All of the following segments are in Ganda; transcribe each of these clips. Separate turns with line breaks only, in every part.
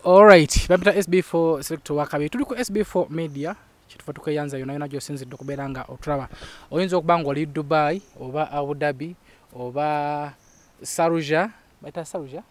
Alright, bapita SB4 Selector wakabi. Tuli ku SB4 Media. Chitufa tukeyanza yona gyosinzidde okubeera nga otulaba. Oyinza okuba ng'oli Dubai oba Abu Dhabi oba Saruja. Baita Saruja?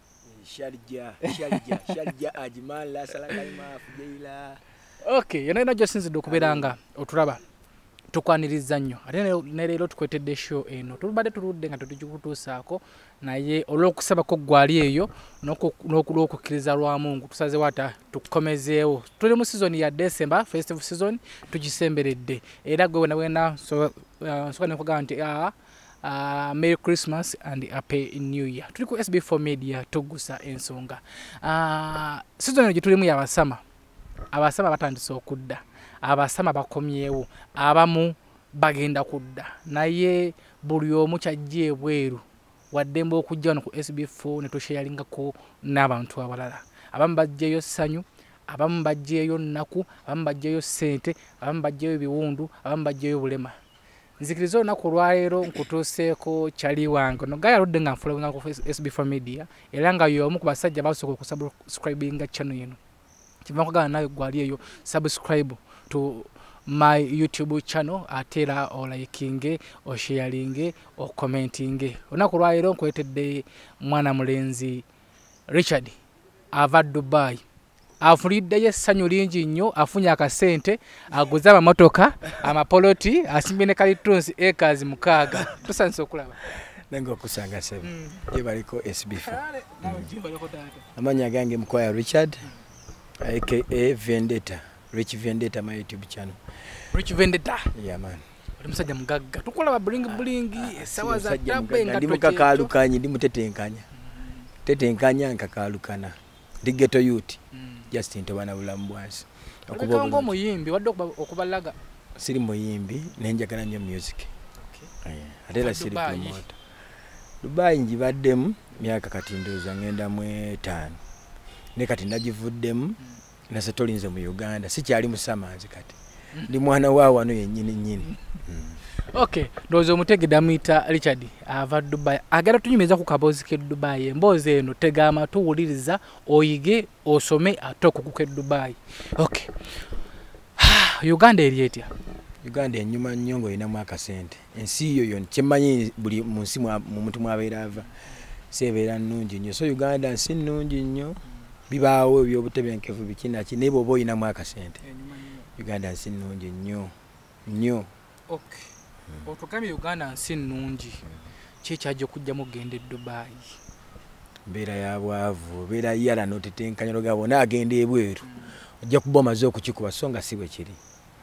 Sharjah Ajmal Salakalima Fujaila.
Okay, yona gyosinzidde okubeera nga otulaba. Tukwaniriza nnyo ate ne leero tukwetedde show eno tulubadde tuludde nga tetugikutuusaako naye olw'okusabako gwali eyo n'okukkiriza lwa Mungu tusaze wata tukomezeewo tuli mu season ya December festival season tugisemberedde era gwe wena nsoka nekugamba nti Merry Christmas and Happy New Year. Tuli ku SB4 Media tugusa ensonga season eno gye tulimu y'abasama batandise okudda abasama bakomyewo abamu bagenda kudda naye buli omu kyajja ebweru waddembe okujja wano ku SB4 ne tusharingako n'abantu abalala abamu bajjayo ssanyu abamu bajjayo nnaku abamu bajjayo ssente abamu bajjayo biwundu abamu bajjayo bulema nzikiriza olunaku olwaleero nkutuuseeko kyali wange no gaya ludde nga nfolowinga ku SB4 Media era nga y'omu ku basajja basooka okusubscribinga channel eno kiva nkugana nawe gwali eyo subscribe to my YouTube channel atera o likinge o sharinge o commentinge onaku lwaleero nkwetedde mwana mulenzi Richard ava Dubai afuliddeyo essanyu lingi nnyo afunye akasente aguze amamotoka amapoloti asimbye ne kalitunsi acres 6 tusanise okulaba
nange okusanga sebe gye baliko SB4 amanya gange Mkwaya Richard aka Vendetta Rich Vendetta my YouTube channel.
Rich Vendetta.
Yeah man.
Musajja mugagga. Tukola bling esawa za tabe nga
ndi mukakalukanye ndi mutetenkanya. Tetenkanya nkakalukana. Ndi ghetto youth. Just into bana bulamu bwansi.
Okuba ngo muyimbi wadde okubalaga.
Siri muyimbi nenjagala nnyo music. Okay. Atela siri promoter. Dubai njibaddemu myaka kati ndoza ngenda mu 5. Ne kati nagivuddemu. Nase tolinze mu Uganda sikyali musamazi kati ndi mwana wa wano yennyini.
Okay ndozo mutegeda mwita Richard ava Dubai agala tunyumeza ku kabozi ke Dubai embozi eno tega amatu wuliriza oyige osome atoko ku ke Dubai. Okay Uganda erietya
Uganda enyuma nnyongo ina mwaka sente ensi yoyo kyemanyi buli munsi mu muntu mwabeera ava sebeera nnungi nnyo so Uganda nsi nnungi nnyo bibaawo ebyobutebenkevu bikina ki nebo boyina mwaka sente Uganda nsi nnungi nnyo.
Okay otugamye Uganda nsi nnungi kyekyaje kujja mugende Dubai
mbeera ya bwavu beera yala notetenkanya logabo naagenda ebweru ojja kubomaze okukikuba songa sibwe kiri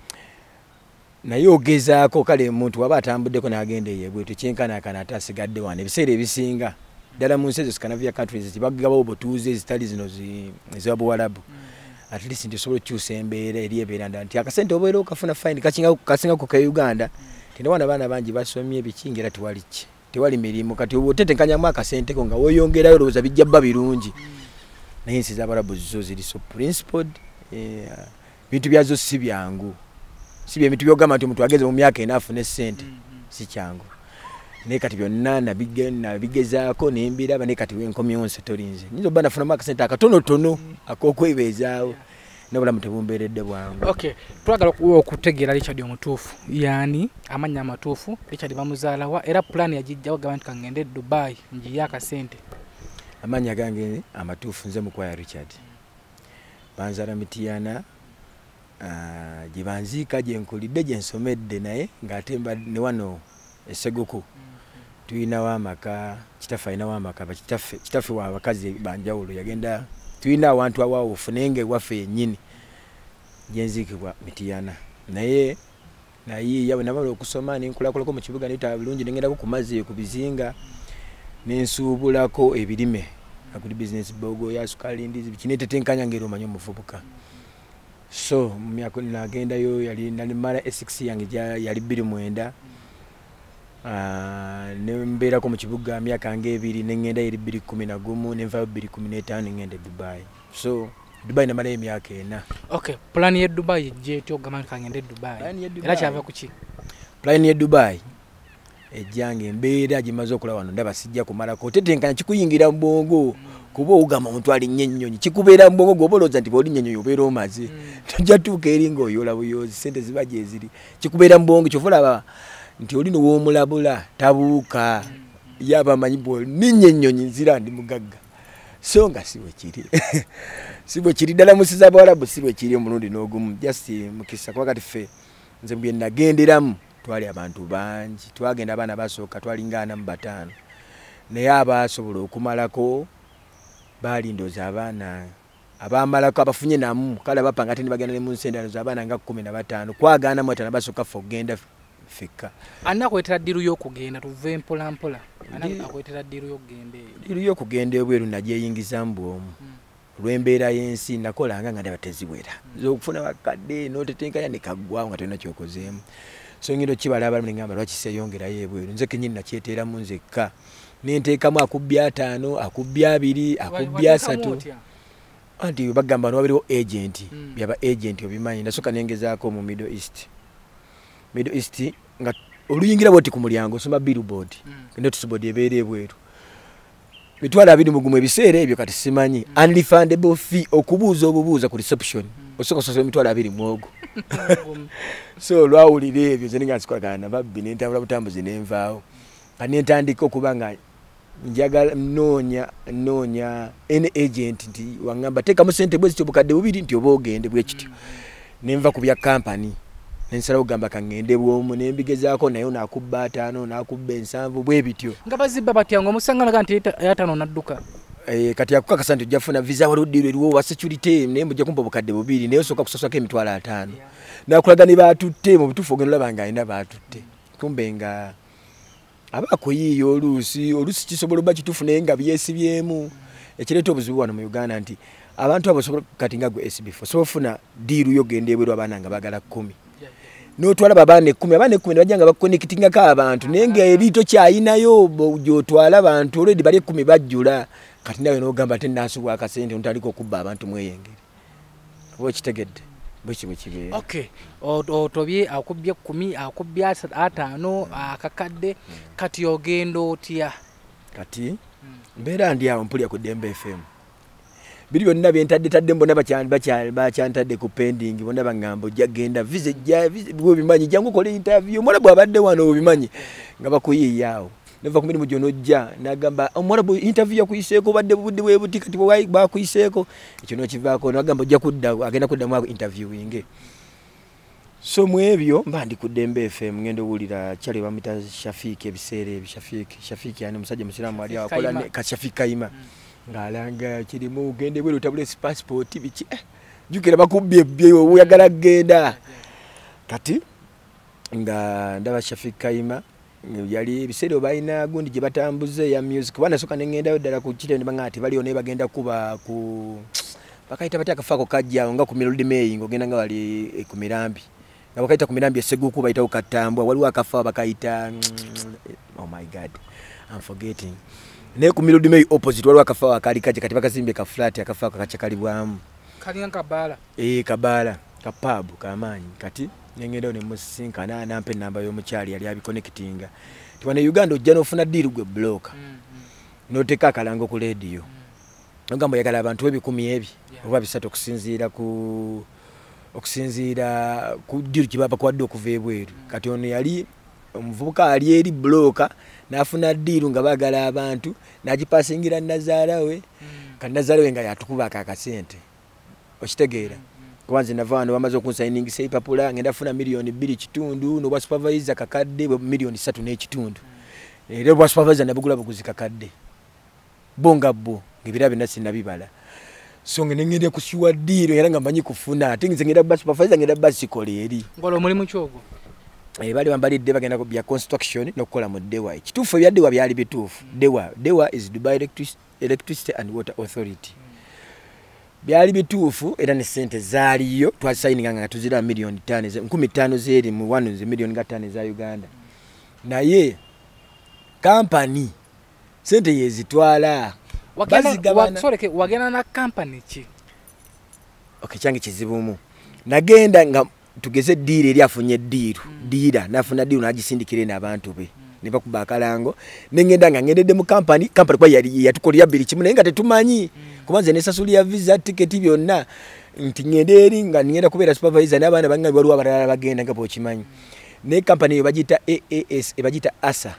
naye ogezaako kale muntu waba atambuddeko naagenda ebweru kyenkana kana atasigadde wane ebiseera ebisinga dala mu nsi Scandinavian countries tibagaba obutuuze ezitali zino ez'Abuwarabu at least ndisobola okukyusa embeera eri ebeeranda nti akasente obeera okafuna fine kasinga ku Uganda tenda wana baana bangi basomye ebikingira tewali mirimu kati otetenkanyamu akasente ko nga woyongerayo olowooza bijja bba birungi naye ensi z'Abarabu zo ziri so principled bintu byazo si byangu si bye bintu byogamba nti omuntu ageze mu myaka enafune sente si kyangu ne kati byonna nabigezaako nembiraba ne kati wenkomye onse tolinze nyizo bana funa mwaka sente akatonotono akokwebeezaawo n'obulamu tebumbeeredde bwangu.
Okay twagala okutegeera Richard omutuufu yani amanya amatuufu Richard bamuzaalawa era plan yagijjawo gaba nti kangende Dubai njiya akasente
amanya gange amatuufu nze Mukwaya Richard banzala Mityana gye banziika gye nkulidde gye nsomedde naye ng'atemba ne wano Esseguku tuyina wamaka kitaffe ayina wamaka kitaffe wa bakazi banjawulo yagenda tuyina awantu awawo funenge waffe yennyini gyenziikibwa Mityana naye yawe nabala okusoma nenkulakulako mu kibuga nita bulungi nengendako ku mazzi ku bizinga nensuubulako ebirime akuli business bogo ya sukali ndizi bikinetetenkanya ngero manyo muvubuka so mu myaka nagendayo yali nalimala S6 yange yali 29 nembeera ko mu kibuga myaka nge 2 nengenda eri 2011 nenva 2015 ngende Dubai so Dubai na mala emyaka 4.
Okay plan ye Dubai je tyo gama kangende Dubai era kyava kuki
plan ye Dubai ejjange embeera gimaze okulaba wano ndaba sijja kumala ko tetenkanya kikuyingira mbongo kuba ogamba omuntu alinnya ennyonyi kikubeera mbongo gwobolooza nti bwoli nnyonyi obeera omaze tojja tuuka eri ng'oyola buyoozi sente ziba gyeziri kikubeera mbongo kyofulaba nti oli nowoomulabula tabuuka yaba amanyi bw'olinnya ennyonyi nzira ndi mugagga so nga si bwe kiri si bwe kiri ddala musiza bawalabu si bwe kiri omulundi n'ogumu just mukisa kuba kati ffe nze bye nagenderamu twali abantu bangi twagenda abaana basooka twalinga 45 naye abaasobola okumalako baali ndoozi abaana abamalako abafunye namu kale abapanga ate nibagenda ne mu nsendano z'abaana nga 15 kwagaana mu atana basooka ffe okugenda fekka
anakwetera ddiru y'okugenda tuve mpola mpola anakwetera ddiru y'okugenda
ddiru y'okugenda ebweru nagyeyingizamu bw'omu olw'embeera y'ensi nakolanga nga ndaba teziwera okufuna bakadde n'otetenkanya ne kaggwawo nga tolina kyokozeemu so ngendo kibala abalamu ne ngamba lwaki seeyongerayo ebweru nze kennyini nakyeteeramu nzekka nenteekamu akubbi 5 akubbi 2 akubbi 3 anti bagamba nobaliwo agent byaba agent obimanyi nasooka nengezaako mu Middle East nga oluyingira bwoti ku mulyango osoma billboard notice board ebeera ebweru mitwala 20 ebiseera ebyo kati simanyi unrefundable fee okubuuza obubuuza ku reception osooka osasula mitwala 20 mwogo so lwawulira ebyo ze nga nsikwagana babbi nentambula butambuzi nenvaawo kati nentandika okuba nga njagala noonya any agent nti wangamba teekamu sente bwe zityo bukadde bubiri nti oba ogende bwe kityo nenva ku bya kampani nensalawo gamba kangende bwomu nembigezaako naye nakubba 5 nakubba 7 bwe bityo
nga bazibba batyango musangana nti yatano nadduka
kati yakukakasa nti ojjafuna visa waluddirwe eriwo wa security naye mujja kumpa obukadde bubiri naye osooka kusasako emitwalo 5 nakulaga ne baatutte mu butuufu ogenda olaba nga alina baatutte kumbe nga abakuyiiya oluusi kisobola oba kituufu naye nga byesibyemu ekireeta obuzibu wano mu Uganda nti abantu abo osobola kati nga gwe SB4 osobola ofuna diiru yogenda ebweru abaana nga bagala 10 n'otwala abaana 10 abaana 10 ne bajja nga bakonekitingako abantu naye nga eri tokyayinayo gy'otwala abantu olwedi bali 10 bajjula kati nawe n'ogamba ate nansubwa akasente ontaliko okubba abantu mweyengere oba okitegedde bwe kibeera
okay otobye akubbye 10 akubbye 5 akakadde kati ogenda otya
kati mbeera ndi awo mpulya ku Dembe FM biri byonna byentadde mbona bakyantadde ku pending bonna bagamba ojja genda visa bimanyi jangu kole interview omwala bwabadde wano obimanyi nga bakuyiiyaawo neva ku mirimu gyonojja nagamba omwala bwe interview yakuyiseeko badde budde bwe buti kati bwe bakuyiseeko ekyo nokivaako nagamba ojja kudda agenda kuddamu ako interviewinge so mu ebyo mba ndi ku Dembe FM ngenda owulira kyali bamita Shafiki ebiseera ebyo Shafiki yani musajja musiraamu ali akola ne Shafiki Kayima ngalanga kirimu ugende bwe lutabule passport biki jukira bakubbye byo oyagala genda kati nga ndaba Shafiki Kayima yali biseero bayina gundi gye batambuze ya music bana soka nengenda ddala ku kitende bangati bali one bagenda kuba ku bakaita bataka fako kajja nga ku Melody May ngogenda nga bali ku Mirambi nga bakaita ku Mirambi eseguku bayita ukatambwa waliwo akafa bakaita oh my god I'm forgetting ne ku Melody May opposite waliwo akafa akali kaje kati bakazimbye ka flat akafa kakacha kalibwamu
kali nga kabala
kabala kapabu kamanyi kati nengenda ne musinkana nampe namba yo mukyali yali abiconnectinga twane Uganda ojja nofuna deal gwe block noteka akalango ku radio ngamba yagala abantu ebikumi ebi oba bisatu okusinziira ku deal kibaba kwadde okuva ebweru kati ono yali omuvubuka ali eri bloka nafuna deal nga bagala abantu nagipasingira Nazaala we kandi Nazaala we nga yatukuba akakasente okitegeera kwanza navano bamaze okunsigning sei papula ngenda funa milioni 2.5 no supervisor kakadde milioni 3.5 era bwa supervisor nabugula buguzi kakadde bonga bo ngibira binasi nabibala so ngende kusiwa deal era nga manyi kufuna ate ngenda bwa supervisor ngenda basi koleri
ngolo mulimu kyogo
bali bambalidde bagenda ku bya construction nokukola mu Dewa kituufu ebya Dewa byali bituufu Dewa is Dubai Electricity and Water Authority byali bituufu era ne sente zaaliyo twasayininga nga tuzira milioni 15 zeri mu 1 milioni 5 za Uganda naye company sente yezitwala
wagenda na company ki
okay change kizibumu nagenda nga tugeze deal eri afunye deal nafuna deal nagisindikire n'abantu be ne bakuba akalango nengenda nga ngendedde mu company kwa yali yatukolera bili kimu naye nga tetumanyi kubanze ne sasulya visa ticket byonna nti ngende eri nga ngenda kubeera supervisor n'abaana bange waliwo abalala bagenda nga bwokimanyi ne company yo bagita AAS bagita ASA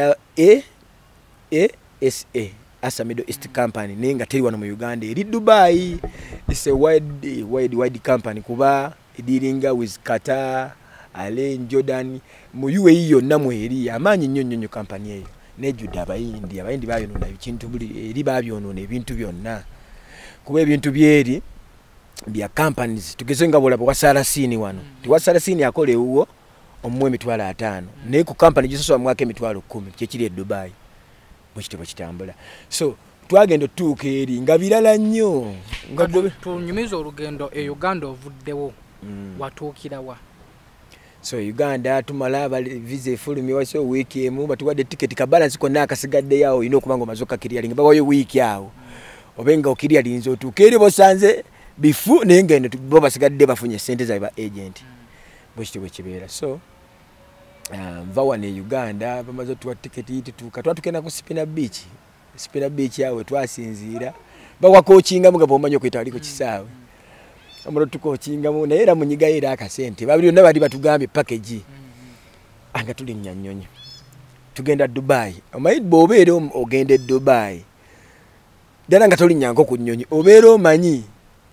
ASA Asa Middle East Company nenga teri wano mu Uganda eri Dubai. It's a wide company kuba dealing with Qatar, Alain, Jordan mu UAE yonna mweri amanyi nnyo company eyo nejuda abayindi bayonona ekintu buli eri babyonona ebintu byonna kuba ebintu byeri bya companies tugeze nga bola kwa Sarasini wano tiwa Sarasini akole uwo omwe emitwalo 5 ne ku company gisoso mwaka emitwalo 10 kyekiri e Dubai mukitebo kitambula so twagenda tuuka eri nga birala nnyo nga
tunyumiza olugendo e Uganda ovuddewo watuukira wa
so Uganda tumala visa efulumi waso week emu batuwadde ticket ka balance konna akasigadde yawo ino kubanga mazoka kirialinga bawayo week yawo obenga okirialinze otuuka eri bosanze bifu nengendo bo basigadde bafunye sente za agent bwekitebo kibeera so vawa ne Uganda bamaze tuwa ticket yitutuka twatukena ku Spina Beach yawe twasinzira bawa coachinga mga bomanyo kwitaliko kisaawe amuro tukoachinga mu naera munyiga era akasente babiri ndabali batugambye package anga tuli nyanyonyo tugenda Dubai omaid bobero ogende Dubai dana nga tuli nyango ku nyonyi obero manyi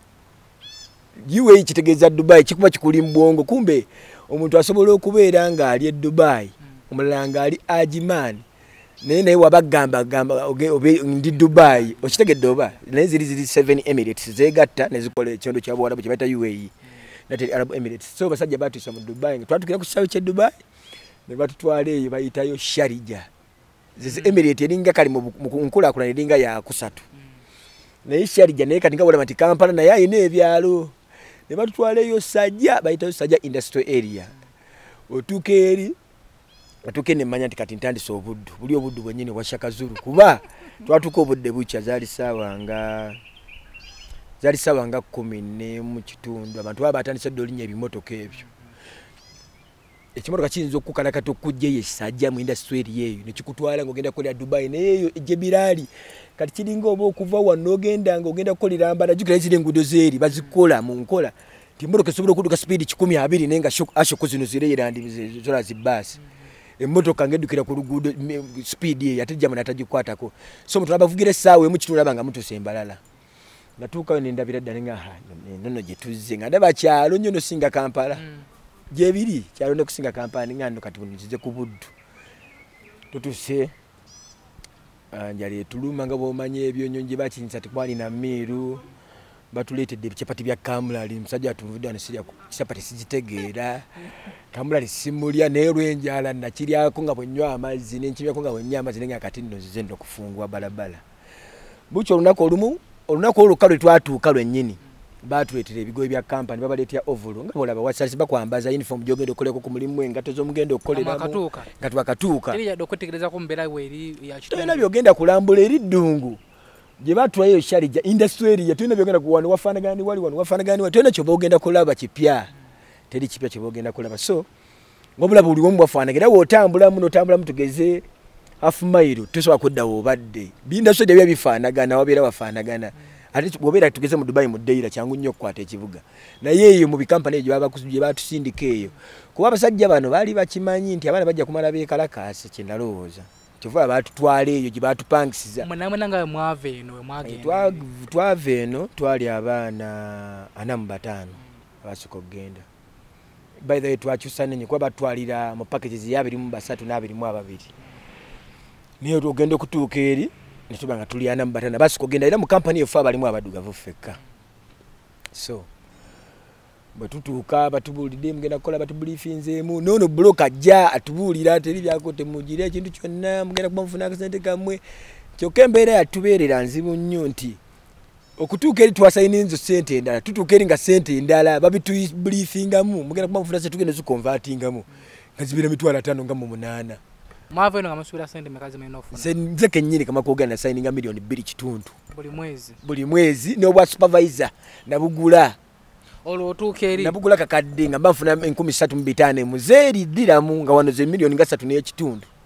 yiwe kitegeza Dubai kikuba kikuli mbongo kumbe omuntu asobola okubeera nga ali e Dubai omulala nga ali Ajiman naye wabagamba ndi Dubai okitegedde oba naye ziri 7 Emirates zegatta nezikola ekyondo kya Bwarabu kye bayita UAE United Arab Emirates so basajja batuisa mu Dubai twatukira ku kisawe kye Dubai ne batutwala eyo bayitayo Sharjah zizi Emirates eringa kali mu nkulakulana eringa ya kusatu naye Sharjah naye kati nga Bwarabu ati Kampala naye ayina ebyalo ne batutwala eyo Sajja bayitayo Sajja Industrial Area otukeri atukene manya nti kati ntandise obuddu buli obuddu bwennyini bwa Shaka Zulu kuba twatuka obudde bucha zali sawa nga 14 mu kitundu abantu abatandise dolinya ebimotoka ebyo ekimotoka kiyinza okukukana kati okujja ye Sajja mu industry yeyo nekikutwala ng'ogenda kukolera Dubai neyo ejebirali kati kiringa oba okuva wano ogenda kukolera Mbala jukira ziri enguudo zeeri bazikola mu nkola timotoka esobola okuduka speed 12 nenga ashoko zino zireyerandi zola zibasi emotoka ngedukira ku luguudo speed ye yatejja mwana atajikwatako so mtu abavugira sawe mu kitundu abanga mutu sembalala natuka ne ndabira ddala nga nono je tuzze nga ndaba kyalo nnyo no singa Kampala jebiri kyalo ne kusinga Kampala ngando kati bunyize ku buddu tutuse njali tuluma nga bomanye ebyo nyonje bakinyisa tikwali na miru batuletedde chapati bya Kamulali musajja atuvuddwa ne sirya chapati sijitegeera Kamulali simulya nerwenjala nakiryako nga bwennywa amazzi nenkibyako nga bwennywa amazzi nenga kati nno zizendo kufungwa balabala bucho olunako olukalo twatuuka lwennyini batuletera ebigoye bya kampani babaleetya ovolo nga bolaba wasalisi bakwambaza uniform gyogenda okukoleko ku mulimu engato z'omugenda okukoleramu nga twakatuuka
eri yadde okwetegereza ku mbeera weri ya kitundu
tolina byogenda kulambula eri ddungu gye batwayo Sharjah industry area tulina byogenda kuwano wafaanagani wali wano wafaanagani wali tulina kyoba ogenda kulaba kipya teri kipya kyoba ogenda kulaba so ngobula buli omu wafaanagana wotambula muno otambula mutugeze half mile tusobola kuddawo obadde industry bya bifaanagana wabeera wafaanagana ate bwobeera tugeze mu Dubai mu Deira kyangu nnyo okukwata ekibuga naye eyo mu bikampani egyo gye batusindika eyo kuba abasajja bano baali bakimanyi nti abaana bajja kumala beekalakaasa kye nalowooza tuva batutwala eyo gye batupangisiza
mwenamwena nga mwava eno wemwagenda
twava eno twali abaana 45 abasooka okugenda by the way twakyusa nenye kuba batwalira mu packages ya 23 na 22 niyo tugenda okutuuka eri netuba nga tuli 45 basooka okugenda era mu kampani efa balimu abaddugavu ffekka so batutuuka batubulidde mugenda kukola batubulifinzeemu nono bloka ajja atubuulira teri byako temujira ekintu kyonna mugenda kuba mufuna akasente kamwe kyokka embeera yatubeerera nzibu nnyo nti okutuuka eri twasayininzo sente endala tutuuka eri nga sente endala babitubulifingamu mugenda kuba mufuna se tugenda zikonvatingamu nga zibira mitwalo 5 nga mu 8
mwava eno nga musubira sente mekazi mulina okufuna
nze kennyini kamakogana sayininga milioni 2 kitundu
buli
mwezi n'obwa supervisor nabugula
olwo otuuka eri
nabugula kakadde nga bafuna 13,500 muzeeri ddiramu nga wano ze milioni nga 3 n'ekitundu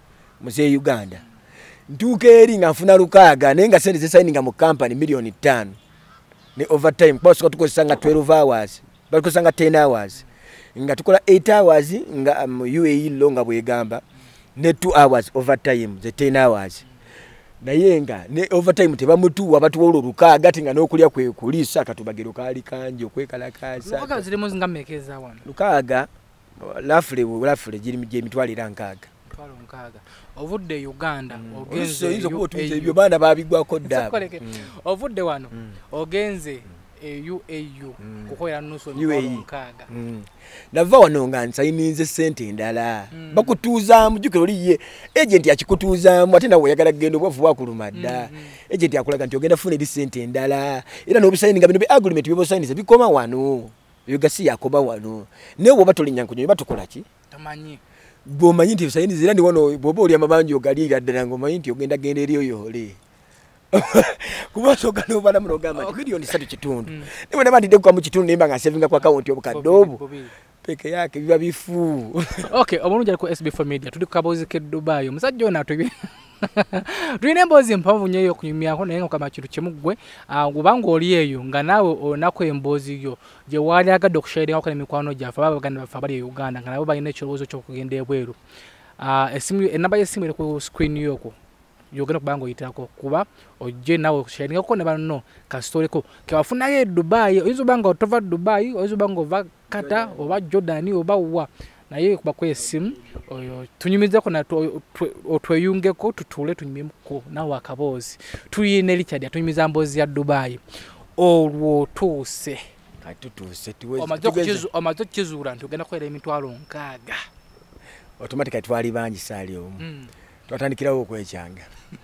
muze Uganda ntuuka eri nga nfuna 6 naye nga sente zesayininga mu company $5,000,000 ne overtime kuba soka tukozesa nga 12 hours bakozesa nga 10 hours nga tukola 8 hours nga UAE longa bwegamba ne 2 hours overtime ze 10 hours naye nga ne overtime tebamutuwa batuwola 6 ati nga n'okulya kwe kulisa katubagiro kali kanje okwekalakaasa
6 zirimo zinga mekeza wano
6 lafule gye mitwalira 6
ovudde Uganda
ogenze ebyo baana babigwako dda
ovudde wano ogenze UAU kukola nusu nkaaga
nava wano nga nsayinize sente endala bakutuuzaamu jukiro liye agent yakikutuuzaamu ate nawe oyagala kugenda obwavu bwakuluma dda agent akulaga nti ogenda funa eri sente endala era n'obusayininga bino agreement byebosayinize bikoma wano yogasi yakoba wano newe bwoba tolinyankunyo batukola ki
tamanyi
bw'omanyi nti busayinize era ndi wano bw'oba oli amabanji ogaliira ddala ng'omanyi nti ogenda genda eri oyoole kuba soka n'obala muno ogamba nti miliyoni 3.5 niwe nabandidde kukamu kitundu nemba nga nsevinga ku akawunti obukadde obwo peke yake biba bifu
okay omulungi ali ku SB4 Media tuli ku kabozi ke Dubai omusajja ono atubi tulina emboozi mpanvu nnyo ey'okunyumyako naye nga kama kintu kimu ggwe kubanga oli eyo nga naawe onako emboozi yo gye waali agadde okushairingako n'emikwano gyaffe aba baganda baffe abali e Uganda nga nabo balina ekirowoozo ky'okugenda ebweru enamba y'essimu eri ku screen yoko yogenda kubanga oyitako kuba ojje nawe okushairingako ne banno kasitoleko kewafunayo e Dubai oyinza obanga otova Dubai oyinza obanga ova Qatar oba Jordan oba wa naye kuba kwa esimu oyo tunyumizako na otweyungeko tutule tunyumyeko nawe akaboozi tuyina Richard atunyumiza mboozi ya Dubai olwo tuuse omaze okukizuula nti ogenda kukola emitwalo 6
automatically twali bangi saali omu twatandikirawo okwekyanga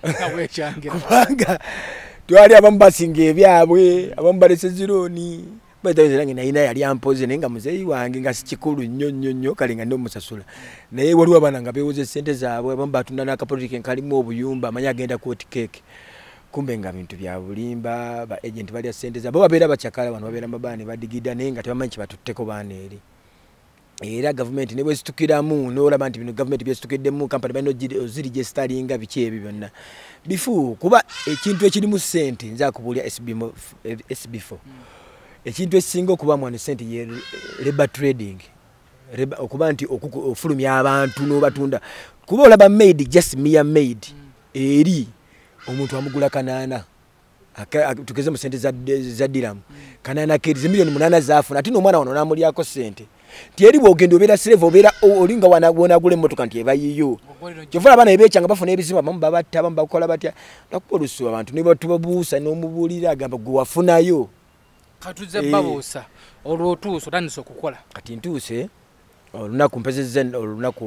kubanga twali abamu basinga ebyabwe abamu balese zironi batazirange naina yali ampoze nenga muzeyi wange nga sikikulu nnyo kale nga ndomusasula naye waliwo abana nga bewoze sente zaabwe abamu batunda n'akapolitiki nkalimu obuyumba amanya agenda kuoti cake kumbe nga bintu bya bulimba ba agent bali sente zaabwe babeera bakyakala wano babeera mabane badigida naye nga tebamanyi kibatutteko baana eri era government ne bwesitukiramu n'olaba nti bino government byesitukiddemu company balina oziri gye staringa biki ebyo byonna bifu kuba ekintu ekirimu sente nza kubuulya SB4 ekintu ekisinga okuba mwana sente ye labor trading okuba nti ofulumya abantu n'obatunda kuba olaba made just mere made eri omuntu amugula kanana tukeze mu sente za diramu kanana keri miliyoni 8 zaafuna ati n'omwana wano namulyako sente tieri bwogenda obeera slave obeera olinga wanagona agula emmotoka nti eba yiyo kyovula abaana ebeekyanga bafuna ebizibu abamu babatta abamu bakola batya nakuba olusu abantu ne batubabuusa n'omubuulira agamba gwe wafunayo
katuze babuusa olwotuusa otandise okukola
kati ntuuse olunaku mpezezza olunaku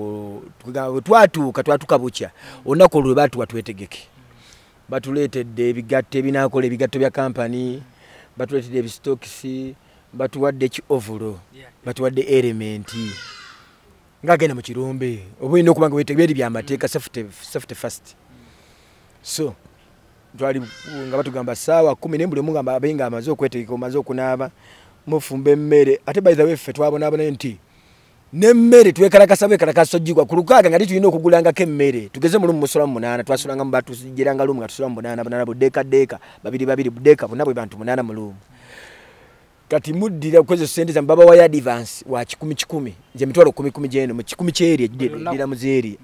twatuuka bukya olunaku olwo baatuwa twetegeke batuleetedde ebigatto ebinaakola ebigatto bya kampani batuleetedde ebistokisi batuwadde kiovulo batuwadde elementi ngagenda mu kirombe oba olina okuba nga wetegeera byamateeka safety first so twali nga batugamba saawa 10 nembule mungamba abenga amaze okwetegeka amaze okunaaba mufumbe emmere ate by the way ffe twabonaabona nti nemmere twekalakasa bekalakasa ojjigwa ku lukaaga nga tulina okugulangako emmere tugeze mu lumu musula mu 8 twasulanga mu batugeranga lumu nga tusula mu 8 budeeka babiri budeeka bonna bwe bantu 8 mu lumu kati muddira kwezo sente za mbaba wa advance wa 10 nje mitwalo 10 jeno mu 10 kyeri dira muzeri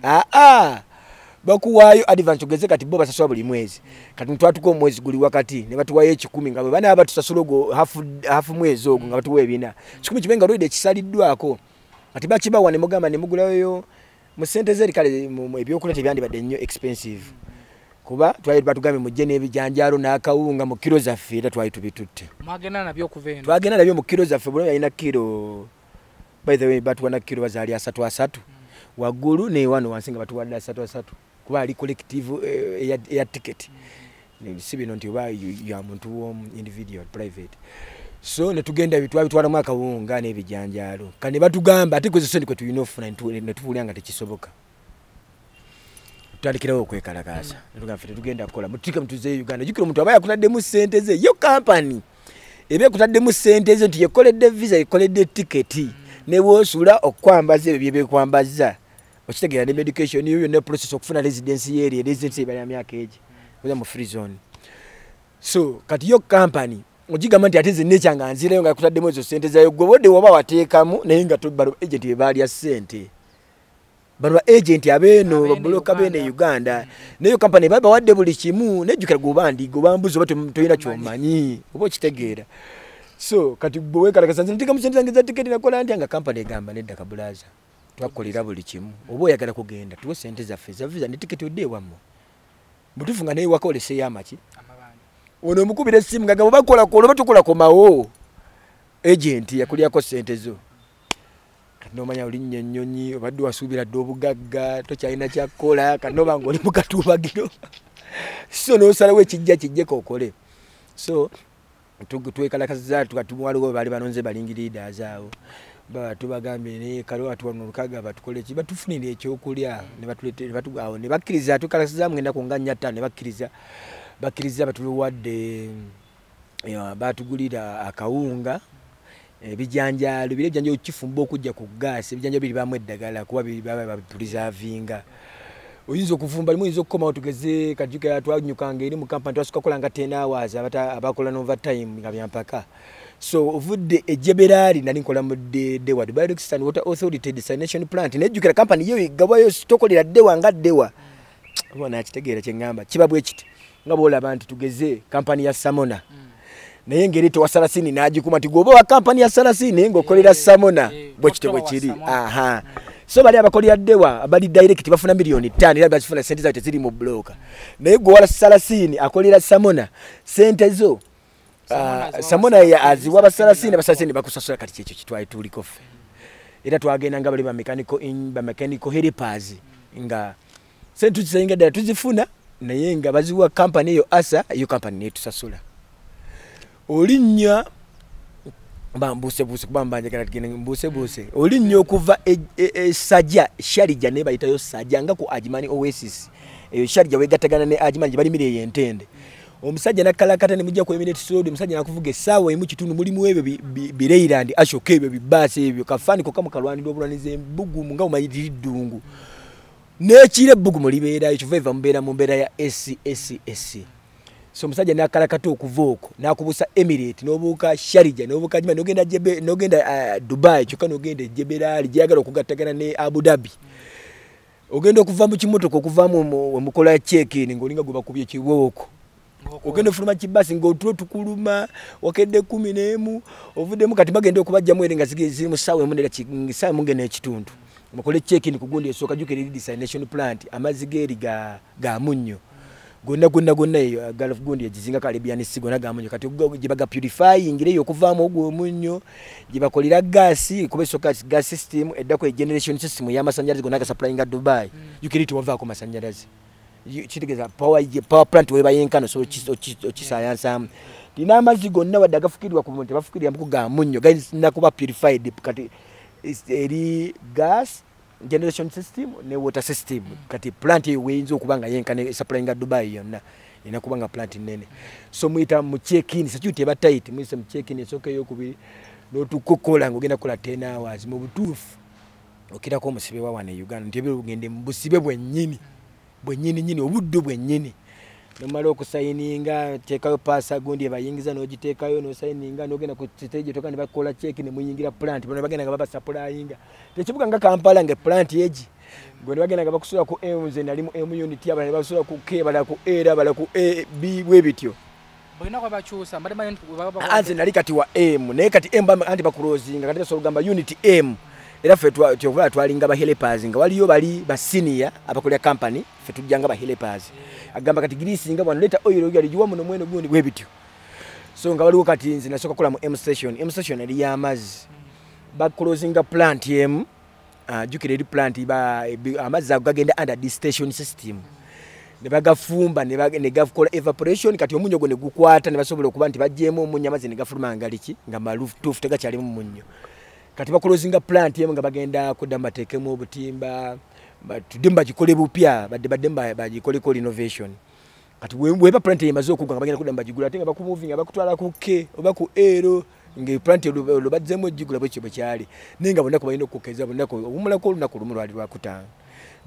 bakuwayo advance ogeze kati bo basaswa buli mwezi kati twatuko mwezi guli wakati ne batuwayo 10 nga bana abatusasula go hafu mwezi ogo nga batuwe bina 10 kibenga roide ekisaliddwako ati bakiba wane mugamba ne mugulayo mu sente zeri kale ebyokulya tebyandi badde nnyo expensive kuba twali batugambe mujje n'ebijanjalo n'akawunga mu kilo zaffe era twali tubitutte
mwagenda nabyo okuveeno
twagenda nabyo mu kilo zaffe buli yalina kilo by the way batuwana kilo bazali 3 waggulu ne wano wansinga batuwadde 3 kuba ali collective ya ticket si bino nti oba ya muntu wo individual private so ne tugenda bitwala mwaka wunga n'ebijanjalo kane batugamba ate kwezo sente kwe tulina ofuna ne tubulanga tekisoboka tuandikirawo okwekalakaasa netugamba tugenda kukola mutika mutuze Uganda jukira omuntu aba yakutaddemu sente ze yo company ebe yakutaddemu sente ze nti yekoledde visa yekoledde ticket ne wosula okwambaza ebyo byekwambaza okitegera ne medication yo ne process okufuna residency area residency bali ya myaka eji kuja mu free zone. So kati yo company ojigamba nti ate nze nekyanga nzireyo nga kutaddemu ezo sente zayo gwe wode woba wateekamu naye nga balo agent bebaali ya sente balwa agent abeeno babloka bene Uganda neyo company baba wadde buli kimu nejjukira gobambuzo bato toyina kyomanyi oba okitegeera. So kati bwe kalakasa ntika mu sente zange za ticket nakola nti nga company egamba nedda kabulaza twakolera buli kimu oba oyagala kugenda tuwe sente zaffe za visa ne ticket odde wammo mutufunga naye wakolese yamaki ono mukubira esimu nga gabo bakola ko batukola komawo agent yakulyako sente zo kanomanya ulinnyo nnyonyi obadde wasuubira dde obugagga tokyalina kyakola kanoba ng'oli mu katuubagiro so n'osalawo ekijja kijjeko okole. So twekalakaza waliwo baali banonze balingi leaders awo tubagambye ne kaliwo atuwano olukaga batukole ki batufunira ekyokulya ne batugawo ne bakkiriza tukalasiza mugenda kunganya ttaano ne bakkiriza batuwadde batugulira akawunga ebijanjalo bire janjo kifumba okujja ku gas ebijanjalo biri bamwe eddagala kuba biri baba preservinga oyinza okuvumba limu oyinza okukoma otugeze kajuka twanyukanga eri mu company twasuka kola nga 10 hours abakola no overtime nga byampaka. So ovudde ejeberari nali nkola mu Dewa Dubai Electricity Water Authority Desalination Plant nejjukira company yo igabayo stokolera Dewa nga Dewa ubona akitegeera kyengamba kibabwe kiti nga bolaba nti tugeze company ya Samona naye ngeri to wasalasini najikuma tigoba wa company ya Salasini ngokolera Samona bwekite bwekiri aha. So bali abakolera Dewa abali direct bafuna milioni 5 era bazifuna sente zaite ziri mu bloka naye gwe wala Salasini akolera Samona sente zo Samona ya aziwa basalasini bakusasula kati kyekyo kitwaye tuliko ffe era twagenda nga bali ba mechanical helpers nga sente tuzisenga dala tuzifuna naye nga baziwa company yo asa yo company netusasula olinya bambuse kubambanje kana tugende mbuse olinya okuva sajja sharija ne bayitayo sajja nga ku Ajimani Oasis eyo sharija wegatagana ne Ajimani bali mire yentende omusajja nakalakata ne mujja ku eminate road omusajja nakuvuga esawa emu kitundu mulimu ebyo bireirandi ashoke ebyo bibase ebyo kafani ko kamukalwanira obulanize mbugumu nga umayiridungu nekire bugumu libeera ekiveva mbeera mu mbeera ya SC. So omusajja nakalakata okuvoko nakubusa Emirate nobuuka Sharija nobuuka Ajimani nogenda Dubai kyokka nogenda Jeberali jagala okugattagana ne Abu Dhabi ogenda okuva mu kimotoka okuvamu mukola check-in ngolinga gwe bakubye kiwoko ogende fuluma kibasi ng'otulo tukuluma wakedde 11 ovuddemu kati bagenda okubajja mwere nga ziri mu ssaawa emu saa mungene ekitundu mukole check-in kugundi esooka jukira desalination plant amazzi geeri ga munnyo gonna eyo Gulf gundi egizinga Caribbean Sea gonna ga munnyo kati gye baga purifying eyo okuvaamu ogwo munnyo gye bakolera gaasi kuba esooka gas system eddako generation system y'amasannyalaze gonna ga supplying Dubai jukiriti wavaako masannyalaze chitegeza power plant weba yenkano so okisayansa dina amazzi gonna wadde agafukirwa ku muntu bafukirya mbuku ga munnyo guys nakuba purified kati eri gas generation system ne water system kati plant yeyinza okubanga yenkane supplying Dubai yonna inakubanga plant nene so muita mu check-in security eba tight muisa mu check-in esoke yokubiri notukokola ngogenda kola 10 hours mu butufu okira ko musibe wa wane Uganda ntebe ugende mbusibe bwennyini obuddu bwennyini nomala okusayininga teekayo paasa gundi ebayingiza n'ogiteekayo n'osayininga n'ogenda ku stage toka ne bakola check ne muyingira plant bano bagenda nga baba supplyinga tekibuga nga Kampala nga plant eji gwe ne bagenda nga bakusula ku M ze nali mu M unit abala ne basula ku K bala ku A bala ku A B bwe bityo
boina kwa bachusa mbade manyi
anze nali kati wa M naye kati M anti bakulozinga kati so gamba unit M era fe twalinga ba helpers nga waliyo bali ba senior abakolya company fe tujjanga ba helpers agamba kati grease nga bwana leta oil yali juwa muno mwene gundi bwe bityo so nga waliwo kati nzi nasoka kola mu M station ali ya amazi ba closing plant M jukire eri plant ba amazi agagenda under this station system ne bagafumba ne gakola evaporation kati omunyo gone gukwata ne basobola okuba nti bajjemo omunyo amazi ne gafuluma ngaliki nga maluf tufu tegakyali mu munyo kati bakolozinga plant yemu nga bagenda kudamba tekemu obutimba tudimba gikole bupya bademba bagikole ko innovation kati weba plant yemazo okugwa nga bagenda kudamba gigula atenga bakumuvinga bakutwala ku K oba ku ero nge plant lubadzemo gigula bwe kyali ninga bonako bayino kukeza bonako omulako lunako lumulwali lwakutanga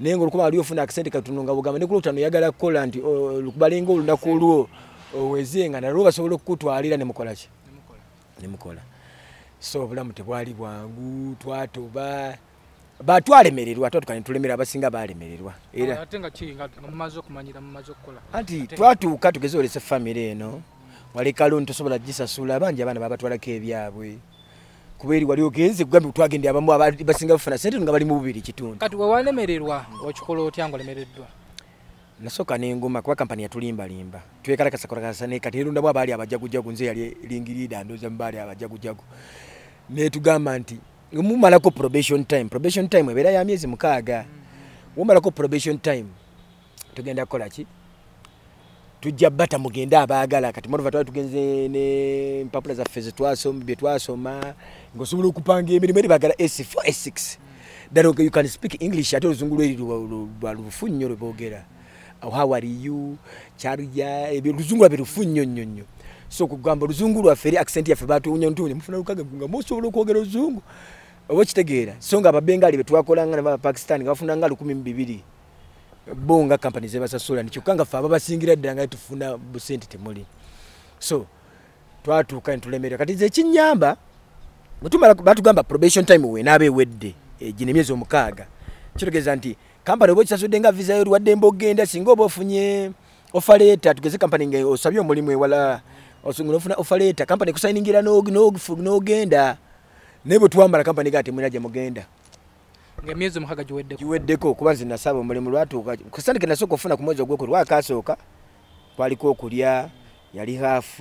nengo lukuba ali ofuna akisente katuno nga bugamba ne kulutano yagala kola nti lukubalengo olunaku olwo owezenga nalwo basobola okutwalira ne mukola ki ne mukola so obulamu tebwali bwangu twatoba batwalemererwa tukane tulemera abasinga balemererwa era
ate nga kinga mumaze okumanyira mumaze okukola
anti twatuuka tugeze olese family eno walekalo ntosobola gisasula abanje abana babatwalako ebyabwe kuberi wali ogenze kugambi twagende abamu basinga bafuna sente nga bali mu bubiri kitundu
kati we walemererwa okikola otyango lemereddwa
nasoka n'engoma kuba kampani yatulimbalimba twekalakasakolakasa ne kati erunda bwa baali abajagujagu nze yali lingirida ndoza mbali abajagujagu ne tugamba nti mumalako probation time ebeera ya myezi 6 mumalako probation time tugenda kola ki tujja bata mugenda abaagala kati morova twali tugenze ne mpapula za feze twasoma ngosobola okupanga emirimu eri baagala S4 S6 that you can speak English ate oluzungu lwa lufunyo lwe boogera how are you charya ebiruzungu abirufunyo nnyo so kugamba oluzungu lwaffe accent yaffe batuunya ntuunye mufuna lukaga nga musobola okwogera oluzungu oba kitegeera so nga ababengali betwakolanga ne Pakistan bafunanga 1200 bonga company zebasasula nikyokanga ffe ababasingira ddala nga tufuna busente temuli so twatuuka ntulemerera kati ze kinyamba mutumala batugamba probation time we nabe wedde gine emyezi 6 kitegeeza nti company obo kisasudde nga visa yo wadde mbogenda singa oba ofunye offer letter tugeze company nge osabye omulimu ewala osungula ofuna offer letter company kusayiningira n'ogenda nebo twambala company gati mwina gye mugenda
ng'emyezi 6
giweddeko kuba nze nasaba omulimu lwatuuka kusandike nasooka okufuna ku mwezi ogwokuli lwakasooka twaliko okulya yali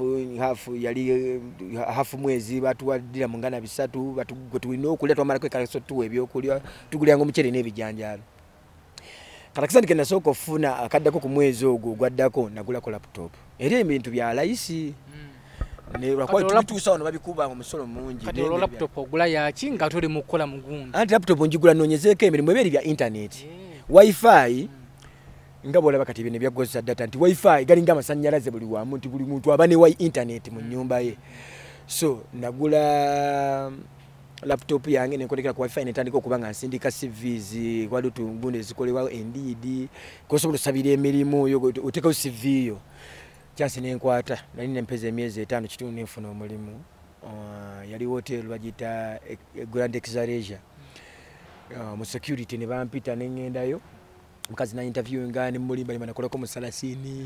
hafu mwezi batuwadira mu ngana 3 gwe tulina okulya twamalako ekalaso tuwa ebyokulya tugulyanga omucere n'ebijanjaalo kata kisandike nasooka okufuna akaddako ku mwezi ogwo gwaddako nagulako laptop era ebintu bya layisi tutuusa wano babikuba omusolo mungi
kati olwo laptop ogula yaki nga tuli mu kukola mugundi
anti laptop njigula noonyezeeko emirimu ebeeri bya internet wifi nga bwolaba kati bino byakozesa data nti wifi galinga amasannyalaze buli wamu nti buli muntu aba ne internet mu nnyumba ye so nagula laptop yange nenkolekera ku wifi netandika okuba nga nsindika CVs wali tungunde ezikolebwawo Indeed kosobola osabira emirimu oteekawo CV yo chance nenkwata nali nempeza emyezi 5 kitundu nenfuna omulimu yali hotel bagita Grand Exalesia mu security ne bampita nengendayo mukazi na interview ngane mulimba limana kolako musalasini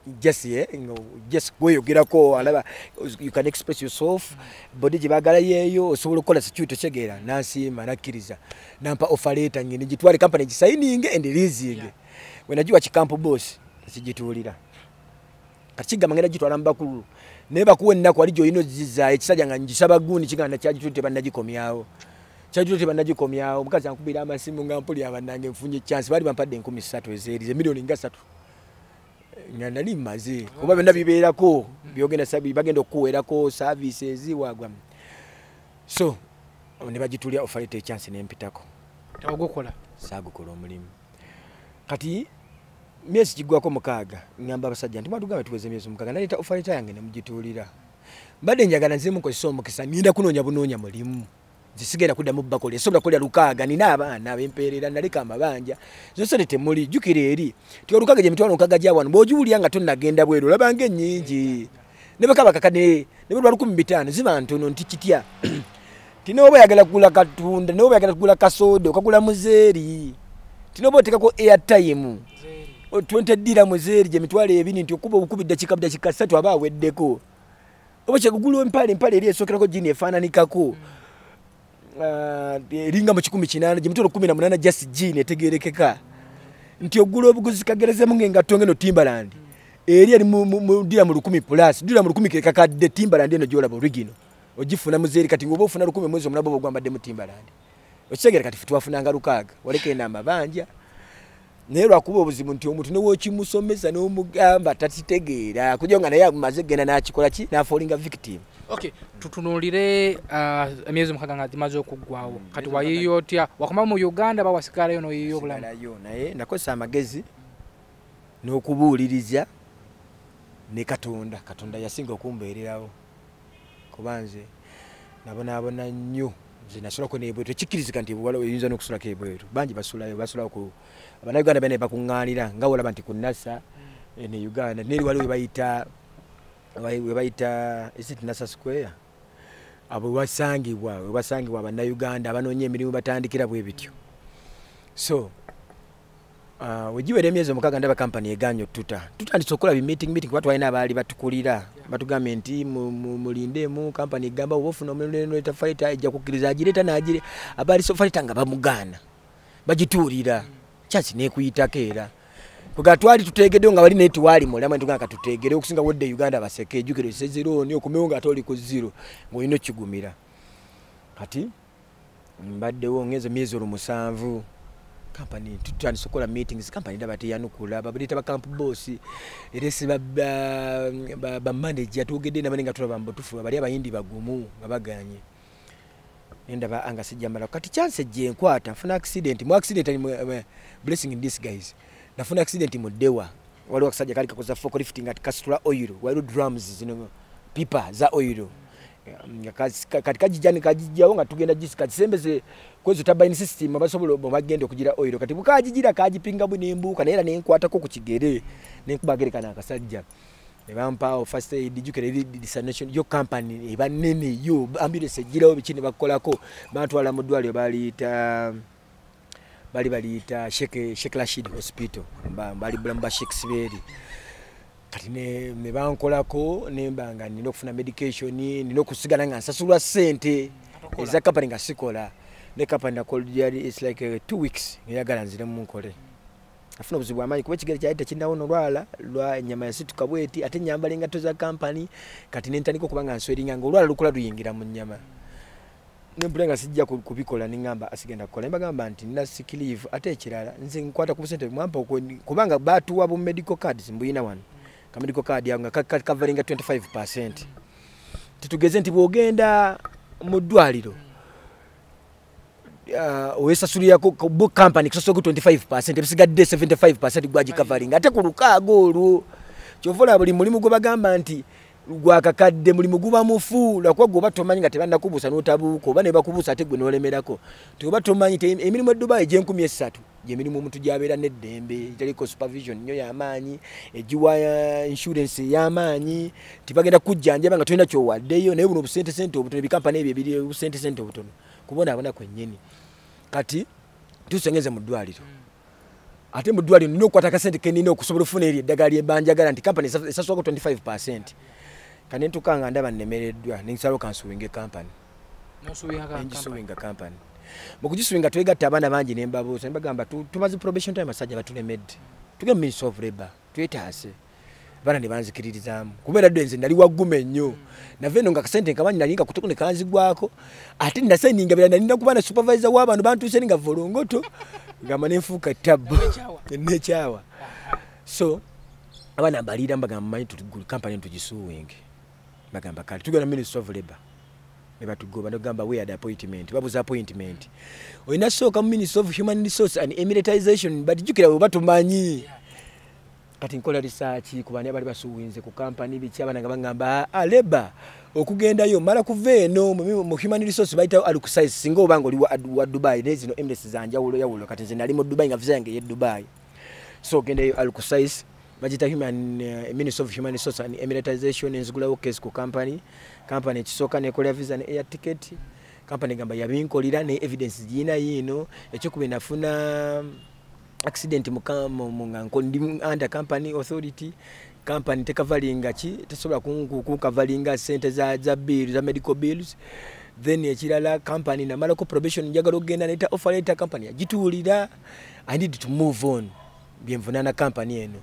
just goyogerako alaba you can express yourself body gibagala yeyo osobola kola security chegera nasima nakiriza nampa offer letter ngene gitwale company gisigning and releasing wenajua chikampo boss sijitulira kachiga mangena gitwala mbakulu neba kuwe nnako alijo ino ziza ekisajja nga ngisaba guni kiganda kyagitute bannagikomyawo mukazi ankubira amasimu nga mpuli abanange mfunye chance bali bampadde 13 ezerize milioni nga 3 nga nali maze kuba benda bibeerako byogenda sabi bagenda okuwerako services wagwa so ne bagitulya offer letter chance nempitako
tagukola
sagukola omulimu kati myezi kigwako 6 ngamba abasajja nti matugambe tuweze myezi 6 naleta offer letter yange nemugitulira mbadde njagala nzemu nkozesa omukisa ninda kunoonya bunoonya mulimu zisigenda kudda mu bakole sobola kolya 6 nina abaana abemperera naleka amabanja zose temuli jukira eri ti olukaga gye mitwalo nkaga gya wano bojuulya nga tonnagenda bweru olabanga ennyingi ne bakaba kakane ne bwe 15 ziba ntono nti kitya tinoba yagala kugula katunda noba yagala kugula kasodo okagula muzeeri tinoba otekako airtime 20 dira muzeeri gye mitwalo ebini nti okuba okubidda kikabda kikasatu aba aweddeko oba kyagugula empale eri esokerako jini efaananikako eringa mu 18 gye mitwalo 18 just jini etegerekeka nti ogula obuguzi kagereze munge nga tonge no Timberland eri ali mu dira mu 10 plus dira mu 10 kakadde Timberland eno gyolaba original ogifuna muzeeri kati ngoba ofuna 10 mwezi omulabo ogwambadde mu Timberland okigera kati fitwafunanga 6 waleke enda amabanja naye lwakuba obuzibu nti omuntu newokimusomesa n'omugamba tatitegeera kujonga naye amaze genda n'akikola ki n'afoolinga victim.
Okay, tutunulire emyezi 6 nga zimaze okuggwawo kati wayiyo otya wakoma mu Uganda bawasikalayo noyiyo obulamu
naye nakozesa amagezi n'okubuuliriza ne Katonda yasinga okumbeererawo kubanze nabonaabona nnyo zinasulako nebwetu ekikirizika nti wala oyinza n'okusulako ebwetu bangi basulayo ku abannayuganda bene bakuŋŋaanira nga olaba nti ku NASA ne Uganda neri waliwo webayita isit NASA Square abo webasangibwa abannayuganda abanoonya emirimu batandikira bwe bityo so wegiwera emyezi omukaaga ndaba kampani eganya tutandise okukola meeting kuba twalina abaali batukulira batugambye nti mulindemu kampani egamba oba ofuna omulimu fayita ejja kukkiriza agireeta n'agire abaali fayita nga bamugaana bagituulira kyaki nekuyitako era kuga twali tutegeddewo nga bali naye tiwali mulama ntuganga katutegere okusinga wedde Uganda baseke ejjukiro sezironi okumewo nga toli ku zero ng'olina okigumira kati mbaddewo ngeze myezi olumusanvu kampani tutandise okukola meetings kampani ndaba teyanukula babaleta ba camp boss eresi ba manager tugedde nabane nga tulaba mbutufu bali abayindi bagumu nga baganye ndaba anga sijamala kati chance je nkwata nfuna accident mu accident blessing in this guys nafuna accident mu Dewa waliwo akasajja kali kakoza forklifting at Castor Oil waliwo drums zino pipa za oil katika jijani kajijjawo nga tugenda jisika kisembeze kwezo turbine system abasobola bagende okugira oil kati bukajijira kajipinga bunembuka naera nenkwatako ku kigere nenkubagerekana akasajja nebampa first aid jukere destination yo company eba nene yo ambulance ejirawo bikini bakolako batwala mu ddwaliro balita Sheikh Rashid Hospital bali bulamba Shakespeare kati ne bankolako nembanga nina okufuna medication nina okusigala nga nsasulwa sente eza company nga sikola ne company nakoldyali it's like 2 weeks ngiyagala nzire mu nkole afuna obuzibu amaanyi kuba ekigere kyali tekindawo nolwala lwa ennyama yasituka bweti ate nyambala engatto za company kati nentandika okuba nga nsweringa nga olwala lukula luyingira mu nnyama nempulenga sijja kubikola ningamba asigenda kukola mbagamba nti nina sick leave ate ekirala nze nkwata ku sente mwampa kubanga batuwa bu medical cards mbuyina wano ka medical card yangu covering 25% titugeze nti bwogenda mu ddwaliro owesasulira ku company kusosoku 25% ebisigadde 75% gwaji covering ate ku lukaago olwo kyovola buli mulimu gwe bagamba nti gwakakadde mulimu guba mufu lwakuba gwe oba tomanyi nga tebannakubuusa n'otabuuka oba ne bakubuusa ate gwe n'olemerako oba tomanyi emirimu Dubai gye3 gyemirimu omuntu gyabeera n'eddembe etaliko supervision nnyo y'amaanyi egiwa insurance y'amaanyi tibagenda kujjanjaba nga tolina kyowaddeyo naye buno obusente obutono ebikampani ebyo ebiri obusente obutono kubonaabona kwennyini kati tusengeze mu ddwaliro ate mu ddwaliro nina okukwata akasente kenina okusobola okufuna eri eddagala lyebanjagala nti kampani esaswako 25%. Kane tukanga ndaba nnemereddwa ningisalo kansuwinge company nsuwinga company mukujisuwinga twegatta abaana bangi nembabuusa nembagamba tumaze probation time asajja batulemedde tugenda Ministry of Labour twetaase bana ne banzikiririzaamu kubeera ddwe nze nali wagguma ennyo nave eno nga kasente nkamanyi nali nga kutuku ne kanzigwako ate nasayininga bera nalina kuba na supervisor w'abantu bantuuse nga volongoto ngamba nenfuuka tabbo nekyawa so abaana mbalira mbagamba manyi company tugisuwinge bagamba kale tugenda Ministry of Labour nebatugoba nogamba we had appointment babuza appointment oyina sooka mu Ministry of Human Resource and Emiratisation but jukira we batumanyi kati nkola research kubani abali basuwinze ku company bichi abana ngabangamba Labour okugendayo mala kuva eno mu Human Resource bayita alukusize singa obanga oli wa Dubai nezino emirates zanjawulo yawulo kati nze nali mu Dubai nga visa yange ye Dubai so gendayo alukusize Majita Ministry of Human Resource and Emiratisation enzigulawo case ku company kisoka nekola visa ne air ticket company gamba yabinkolira ne evidence jina yino ekyokuba nafuna accident mu nganko ndi under company authority company tekavalinga ki tesobola kukavalinga sente za bill za medical bills then ekirala company namala ko probation njagala ogenda neta offer letter company agituulira I need to move on bienvenana company eno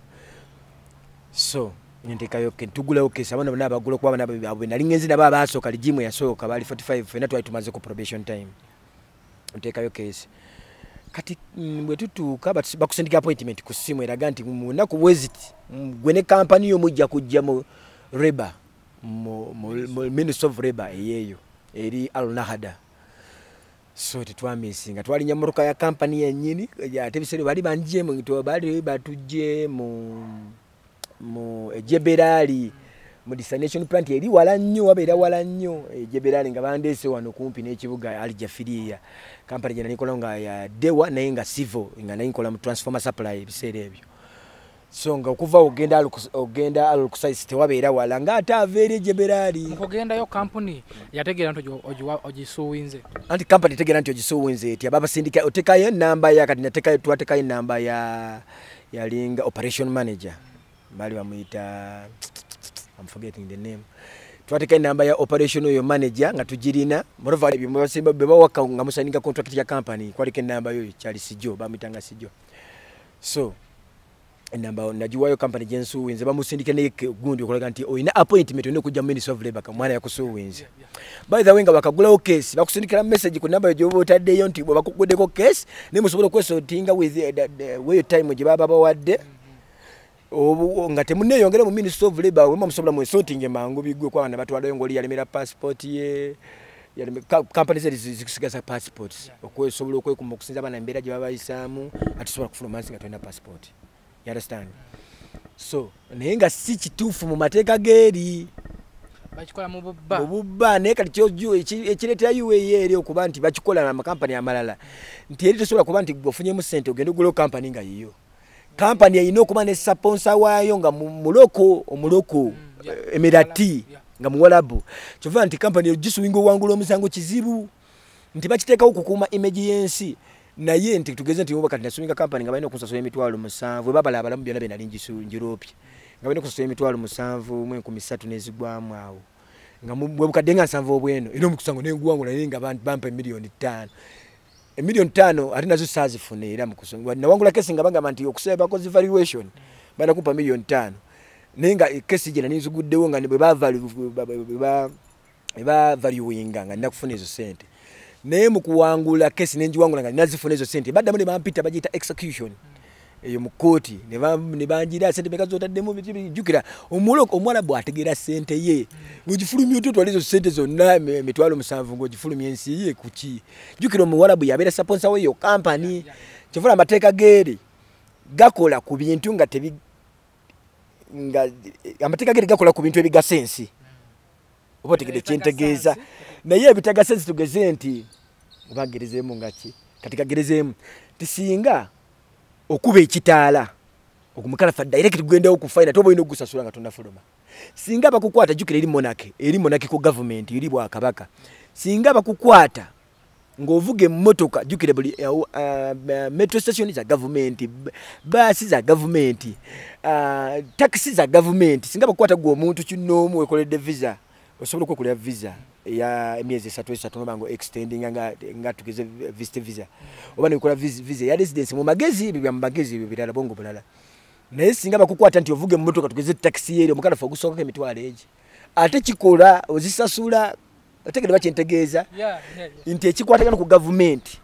so nintekayo tugulayo kesa abana bana bagula kwa bana babwe nali ngenzi naba basoka lijimu yasoka bali 45 fena twali tumaze ku probation time ntekayo kesa kati bwe tutuka bakusindika appointment ku simu eraga nti muna ku visit gwene company yo mujja kujja mu Labour mu Ministry of Labour eyeyo eri Al Nahda so tetwamisinga twali nyamuruka ya company yennyini ate bisere bali banjye mu bali batujje mu Jeberali mu destination plant eri wala nnyo wabeera wala nnyo Jeberali nga bandeese wano kumpi n'ekibuga Aljafiria company gye nalikola nga ya Dewa naye nga civil nga nayikola mu transformer supply ebiseera ebyo so nga okuva ogenda alukusaisi tewabeera wala ng'ate aveera Jeberali
mukugendayo company yategeera nti ogisuuwinze
anti company tegeera nti ogisuuwinze eti ababasindika otekayo enamba ya kati twatekayo enamba ya linga operation manager bali bamuyita I'm forgetting the name. Twateka namba ya operation yo manager nga tujirina. Moreover bimwasimba beba waka nga musaninga contract ya company kwalike namba yo cyali sijo bamitanga sijo. So namba najua yo company jensu winze bamusindike ne gundi okolaga nti oyina appointment ono kujja Ministry of Labor kamwana yakusu winze. By the way nga bakagula case bakusindikira message ku namba yo jobo otadde yo nti bakugudeko case ne musobola kwesotinga with the time gye baba bawadde. nga temune yongera mu Ministry of Labor wema musobola mu sorting mangu bigwe kwa bana batwala yongoli yalemera passport ye companies zikusigaza passports okwesobola okwekumokusinza bana mbera gye babayisamu atusobola kufuluma nga twenda passport you understand so nenga si kitufu mu mateeka geri
bakikola mu bubba
ne kati kyoju ekireta UAE eri okuba nti bakikola na makampani amalala nti eri tosobola kuba nti gofunye mu sente ogende gulo company nga yiyo company yino okuba ne sponsor waayo nga omuloko Emirati nga muwalabu kyova nti company gisuwingo wangula omusango kizibu nti bakiteeka okukuuma image yensi naye nti tugeze nti obakati nasuwinga company nga balina okusasula emitwalo 7 babala abalamu byonna bena linjiropye nga balina okusasula emitwalo 7 mu 13 nezigwamu awo nga bwebukadde nga 7 obweno era omukusango nenguwangula naye nga bampa million 5 million 5 ati nazo sazifune era mukusonga na wangula kesi nga banga nti okuseba bakozi valuation bana kupa million 5 nenga kesi jena nizuguddewo nga bwe ba valuinga nga nakufuna ezo sente naye mukuwangula kesi nenjiwangula nga nazifuna ezo sente badda mune bampita bagita execution eyo mukoti ne banjira sente bekazo taddemu bijukira omwala bwategera sente ye ngujifulumye tutwala ezo sente zonna mitwalo 7 ngujifulumye ensi ye kuki jukira omuwalabu yabera sponsor we yo company kivula amateeka geri gakola ku bintu nga tebi nga amateeka geri gakola ku bintu ebigasensi obotegede kyentegeeza naye ebitagasensi tugeze nti bagerezemu ngaki katika gerezemu tisinga okuba ekitaala okumukala fa direct gwenda okufaina tobo ino gusasula nga tonafuluma singa bakukwata jukira eri monaki ku government iri bwa kabaka singa bakukwata ngovuge motoka jukira buli metro station za government basi za government taxi za government singa bakukwata gwo omuntu kinomu wekoledde visa osobola okukolera visa ya emyezi 3 bango extending nga tugeze visa oba nekola visa ya residence mu magezi bibya mu magezi birala bongo bulala naye singa bakukwata nti ovuge mu motoka tugeze taxi yeri omukala fa gusoka ke mitwalo eji ate kikola ozisasula ategere bakyentegeeza nti ekikwatagana ku government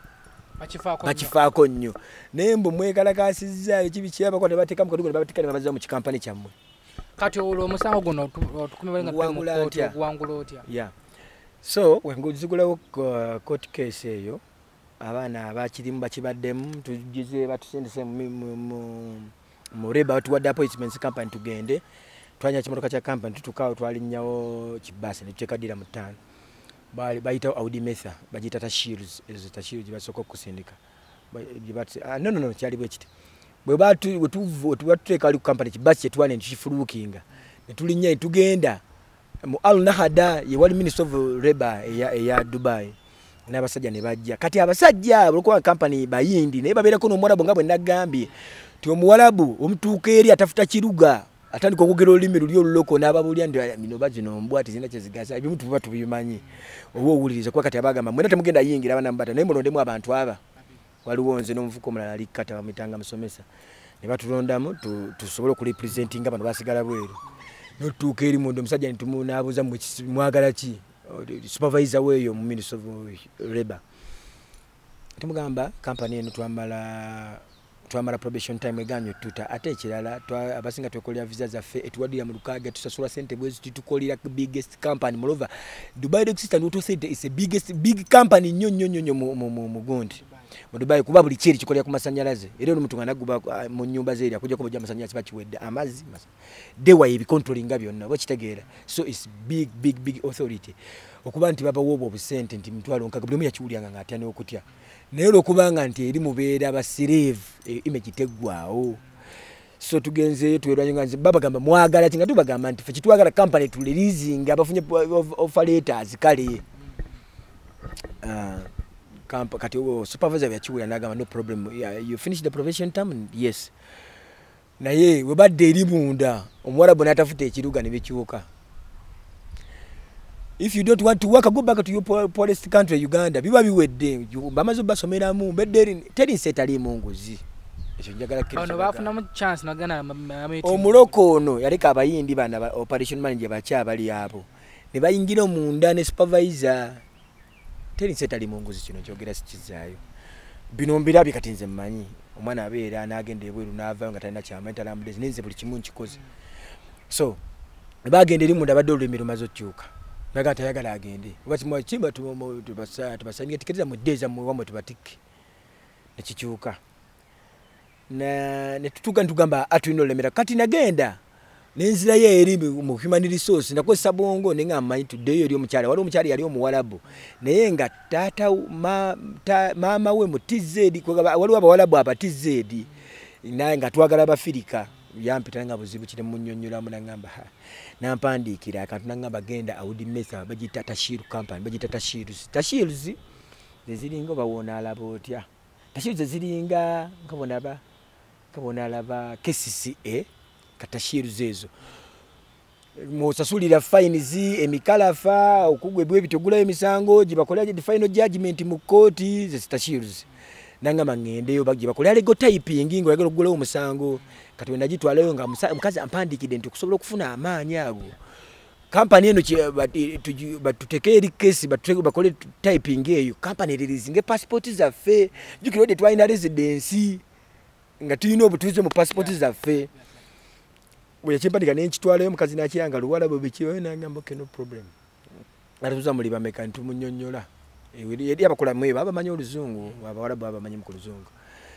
bakifaako nnyo naye mbu mwekalakasizza ekibi kyabako ne bateeka mu kadugo ne babatikane babaza mu kikampani kyammwe
kati olwo omusango guno tukumebalenga tuwangula otya
yeah so wenguzigulawo court case eyo abaana abakirimu bakibaddemu tugize batusendese mu reba batuwadde appointments company tugende twanya kimotoka kya company tutukawo twalinnyawo kibasi ne tutekadira mu 5 bayita Audi Metha bagita tashirs ezo tashirs basoko kusindika no kyali bwe kiti bwe batuteka ali ku company kibasi kyetwane ntifulukinga netulinya tugenda mu Al Nahda ye wali Minister of Labor ya Dubai n'abasajja ne bajja kati abasajja bulikuwa company bayindi naye babeerako n'omuwalabu nga bwe nagambye ti omuwalabu omutuuka eri atafuta kiruga atandika okugera olulimi luli oluloko n'ababulya ndi bino bazino mbwati zina kyezigaza ebyo tuba tubimanyi oba owuliriza kuba kati abagamba mwena temugenda yingira abana mbata naye mulondemu abantu aba waliwo nze n'omufuko omulala alikata bamitanga musomesa ne batulondamu tusobole okurepresentinga bano basigala bweru notuuka eri mundu omusajja nitumunabuuza mwagala ki supervisor weeyo mu Ministry of Labor tumugamba company eno twamala probation time eganyo tuta ate ekirala abasinga twekolera visa zaffe etuwadira mu lukaaga tusasula sente bwezi tutukolera biggest company moreover Dubai Dock System Auto Center is a big company nnyo mu Gundi mu Dubai kuba buli kiri kikolera ku masanyalaze era omuntu nganaguba mu nyumba ze eri akujja kubajja masanyalaze bakiwedde amazi dewa ebi controlling byonna bakitegeera so it's big authority okuba nti baba wobo obusente nti mtwalo nkaga buli mu yakiwulyanga ng'atya n'okutya naye olwokubanga nti eri mubeera basirave image teggwawo so tugenzeyo tuwerwanyo nga nze babagamba mwagala kinga tubagamba nti fe kitwagala company to releasing abafunye operators kale kati supervisor yakiwula nagamba no problem you finish the probation term yes naye webadde eri munda omuwarabu n'atafuta ekiruga ne bikyuka if you don't want to work go back to your poorest country Uganda biba biwedde bamaze basomeramu bedde teri setali munguzi ekyo njagala kiri
ono bafunamu chance nagana
omuloko ono yaleka abayindi bana operation manager bakyabali abo ne bayingira munda ne supervisor teri setali munguzi kino kyogera sikizaayo bino mbirabi kati nze mmanyi omwana abeera n'agenda ebweru n'avaayo nga talina kyama entalamudezi nenze buli kimu nkikoze so bagenda eri munda badde olulimi lumaze okyuka naga tayagala agende bati mwachimba tubasange tiketiza mudeza muwamwe tubatiki nekikyuka ne tutuga ntugamba atulino lemera kati nagenda nenzira ye eri mu human resource nakozesa bongo nenga amanyi today yali omukyala wali omukyala yali omuwalabu naye nga tata mama we mu TZ waliwo abawalabu aba TZ naye nga twagala abafirika yampita nga buzibu kiri munnyonnyola munangamba nampandikira akantu nangamba genda Audi Mesa bagita Tashiru company bagita Tashiru ziringa bawona alabotya Tashiru ziringa nkabona alaba KCCA Katashiru zezo musasulira fines emikalafa okugwebwe bitogula emisango gibakola the final judgment mu court Tashiru nangamba ngendeyo bagye bakola lego typing ngo yagala okugula omusango kati wenda gitwaleyo nga mukazi ampandikide nti okusobola okufuna amaanyi ago company eno batutekeeri case bakole typing eyo company releasing passport zaffe jukirode twalina residence nga tulina obutuuze mu passport zaffe bwe yakimpandika n'ekitwaleyo mukazi nakiyanga luwala bwe bikiwe nangamba okay no problem atuza muli bameka ntumunyonnyola yedi abakola mweba abamanyi oluzungu abawalabu abamanyi mu luzungu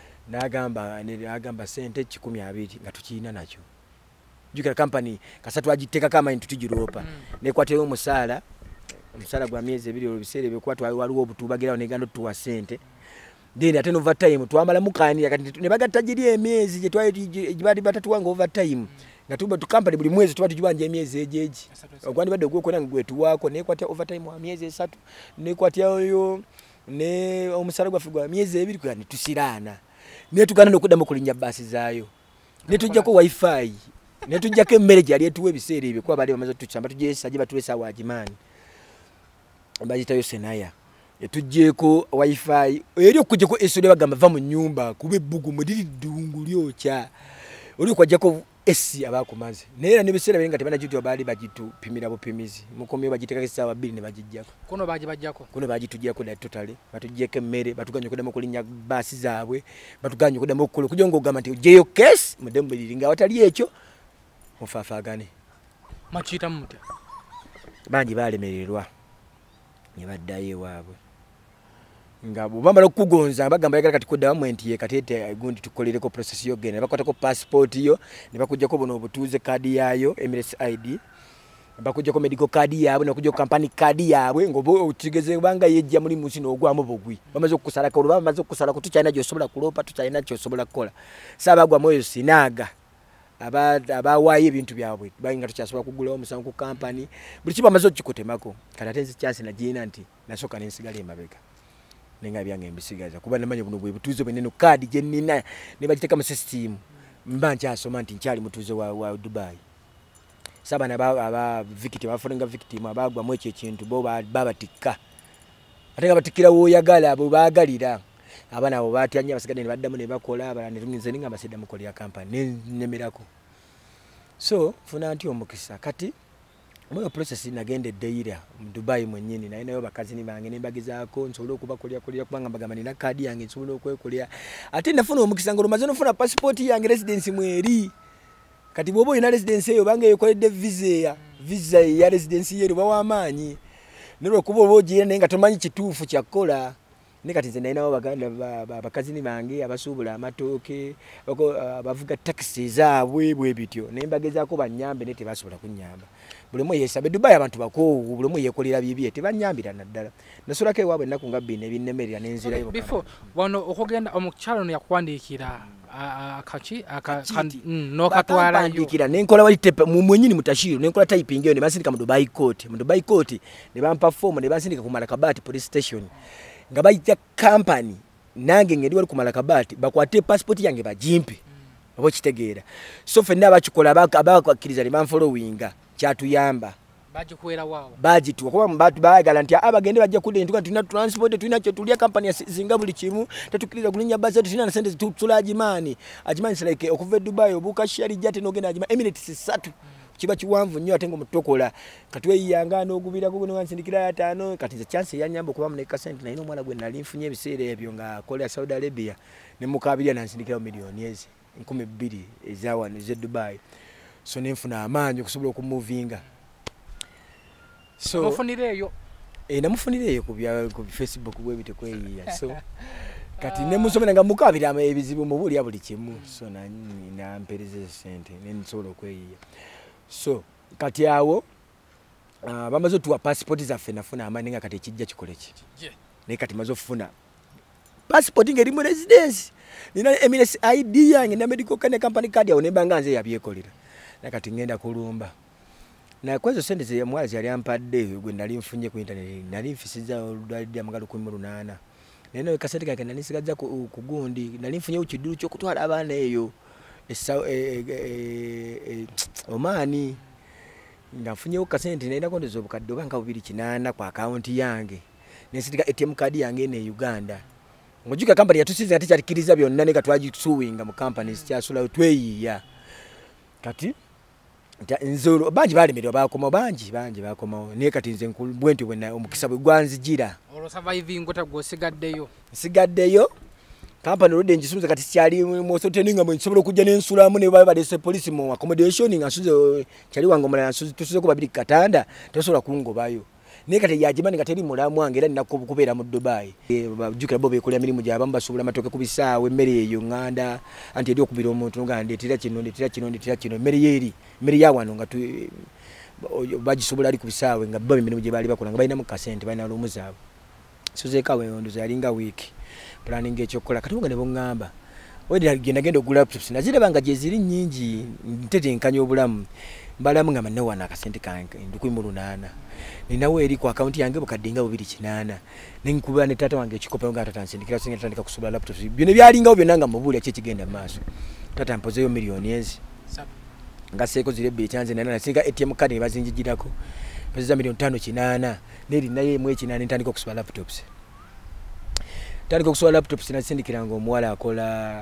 nagamba sente 12 nga tukiyina nakyo jukira company kasatu agiteka kama into tugiropa nekwateyo omusala gwa myezi 2 olubisere bekwatwa waliwo obutubagirawo negando tuwa sente then ate overtime twamala mukani yakati ne bagatagiri emyezi je twaye jibadi batatuwanga overtime nga tuba tu company buli mwezi tuba tujibanje emyezi ejeji ogwandi badde gwekona ngwetu wako nekwatya overtime wa myezi 3 nekwatya oyo ne omusala gwa figwa myezi 2 kwani tusirana ne tugana nokuddamu kulinya basi zaayo ne tujjako wifi ne tujjako emmere gyali etuwe biseere ebyo kwa bali bamaze tuchamba tujesa jiba tuwesa wajimani bagitayo senaya etujjeko wifi eri okujjako esode bagamba va mu nyumba kube bugu mudiri dungu lyokya oli kwajjako esi abakumaze neera ne biseera birenga tebana jitu abali bajitu pimira bupimizi mukomyo bajitekaka esawa 2 ne bagijjako kuno bagitujjako da totally batujjeko emmere batuganye kudamu kulinya basi zaabwe batuganye kudamu okukola kujongo ogamba nti jeyo case mudemu biringa watali ekyo mufafagane
machita mute
banji balemererwa ne baddayo waabwe nga bubamba okugonza bagamba yagala kati kudda wamwenti ye katete gundi tukolereko process yo gene bakwatako passport yo ne bakujjako bono obutuuze kadi yayo Emirates ID bakujjako medical card yaabwe nakujja company card yaabwe ngobo utigeze banga yejja muri munsi no ogwamu bogwi bamaze okukusala ko bamaze okukusala ko tukyalina gyo sobola kulopa tukyalina kyo sobola kola sabagwa moyo sinaga abawaye ebintu byabwe bayinga tukyasobola kugula omusango ku company buli kiba amaze okikutemako kati atenze chance na jina nti nasoka nensigala emabega nenga byange mbisigaza kuba namanye buno bwe butuzo beneno card je nina ne bagiteka mu system mbanja asoma nti nkyali mutuzo wa Dubai saba na aba victim afarenga victim abagwa mu ekyo kintu bo babatikka atenga batikira wo yagala abo bagalira abana abo batyanya basigade ne baddamu ne bakola abala ne tungize ninga basida mukoli ya company nemerako so funa anti omukisa kati moyo process nagende deira mu Dubai mwennyini naye nayo bakazi ni bange nembagizaako nsobola okubakolya kubanga mbagamba nina kadi yange nsobola okwekolya ate nafuna omukisa ngolo maze nofuna passport yange residence mweri kati bobo ina residence eyo bange yekoledde visa ya residence yeyo bawa amaanyi nero kubo boji nenga tomanyi kituufu kyakola ne kati nze nalinawo baganda bakazini bange abasuubula amatooke abavuga takisi zaabwe bwe bityo naye mbagezaako bannyambe naye tebasobola kunnyamba buli omu yeesaba Dubai abantu bakoowu buli omu yeekolera bibye tebanyambira naddala nasolako ewaabwe ennaku nga bbiri nebinnemerera nenzirayo
before wano okugenda omukyalo no yakuwandiikira
nokatwalayo nenkola wali tepe mwenyini mutashiro nenkola typing eyo ne bansindika mu Dubai Court ne bampa form ne bansindika ku Malakabati police station nga bayita company nange ngeri wali ku Malakabati bakwate passport yange bajimpe abo kitegeera so fenna abakikola abakwakiriza ne banfollowinga kyatuyamba
bajikwera wao
bajitu kuba mbatu baagala nti abagende bajja kudde ntuka tulina transport tulina kyo tulia company zinga buli kimu tatukiriza kulinya base tulina na sente tulajimani ajimani like okuva Dubai obuka shari jate nogenda ajima Emirates 3 kiba kiwanvu nnyo atengo mutokola katwe yanga n'ogubira ko no nsindikira 5 kati za chance yanyamba kuba mu kasente na ino mwana gwe nali mfunye ebiseera ebyo nga kola Saudi Arabia ne mukabirya na nsindikira milioni ezi 12 ezawa ne Dubai so nenfuna amaanyi okusobola okumuvinga so
mufunireyo
namufunireyo ku Facebook bwe bite kweyiya so kati ne musomera nga mukabira ebizibu mu buli abuli kimu so na mpereze sente nensobola okweyiya so kati awo bamaze tuwa passport zaffe nafuna amani nga kati kijja kikoleki ne kati mazo funa passport ngeri mu residence nina Emirates ID yange na medical company card yawo ne banganze yabyekolera na kati ngenda kulumba na kwezo sente ze mwazi yali ampadde gwe nali mfunye ku internet nali mfisiza oludalidi amagalo 18 nene kasete kange nali sigaza ku gundi nali mfunye ukidulu kyo kutwala abana eyo omani ngafunye ukasente nenda kondezo bukaddo banka 208 kwa account yange nesindika ATM card yange ne Uganda ngojuka company yatusize ati kyakiriza byonna ne katwaji suwinga mu companies kyasula tweyiya kati nzolo banji balemerwa bakoma banji bakoma ne kati nze nkulu bwenti bwena omukisa bwe gwanzijira
olo surviving ngota go
sigaddeyo company rode njisubiza kati kyali mosoteninga mu nsobola kujja n'ensulamu ne balese police mu accommodation ngasuze kyali wango mala nsuze tusuze ko babiri katanda tosobola kungobayo ne kati yajimani kateri mulamu wange era ninako kubeera mu Dubai bajukira bo bekolya mirimu gya bamba subula matoke kubisaawe mmere eyo nganda anti edi okubira omuntu ngande tira kino mmere yeri mmere yawano nga tu bajisobola ali kubisaawe nga baba mirimu gye bali bakola nga balina mu kasente balina lumuzaabo suze kawe ondoza yalinga wiki planning ekyokola katunga ne bongamba wedi genda ogula laptops nazire banga gye ziri nyingi ntetenkanya obulamu mbalamu nga manne wana akasente kange ndukuyimulunana ninawe eri ku account yange bukadinga 208 ninkuba ne tata wange ekikopa nga tata nsindikira singa tandika kusubula laptops byone byalinga obyo nanga mubuli akye kigenda maaso tata mpozeyo milioni ezi nga seko zire be chanze nana singa ATM card ne bazinjijirako pesa milioni 5 neri naye mwe 8 ntandika kusubula laptops tandika kusubula laptops nasindikira ngo omuwala akola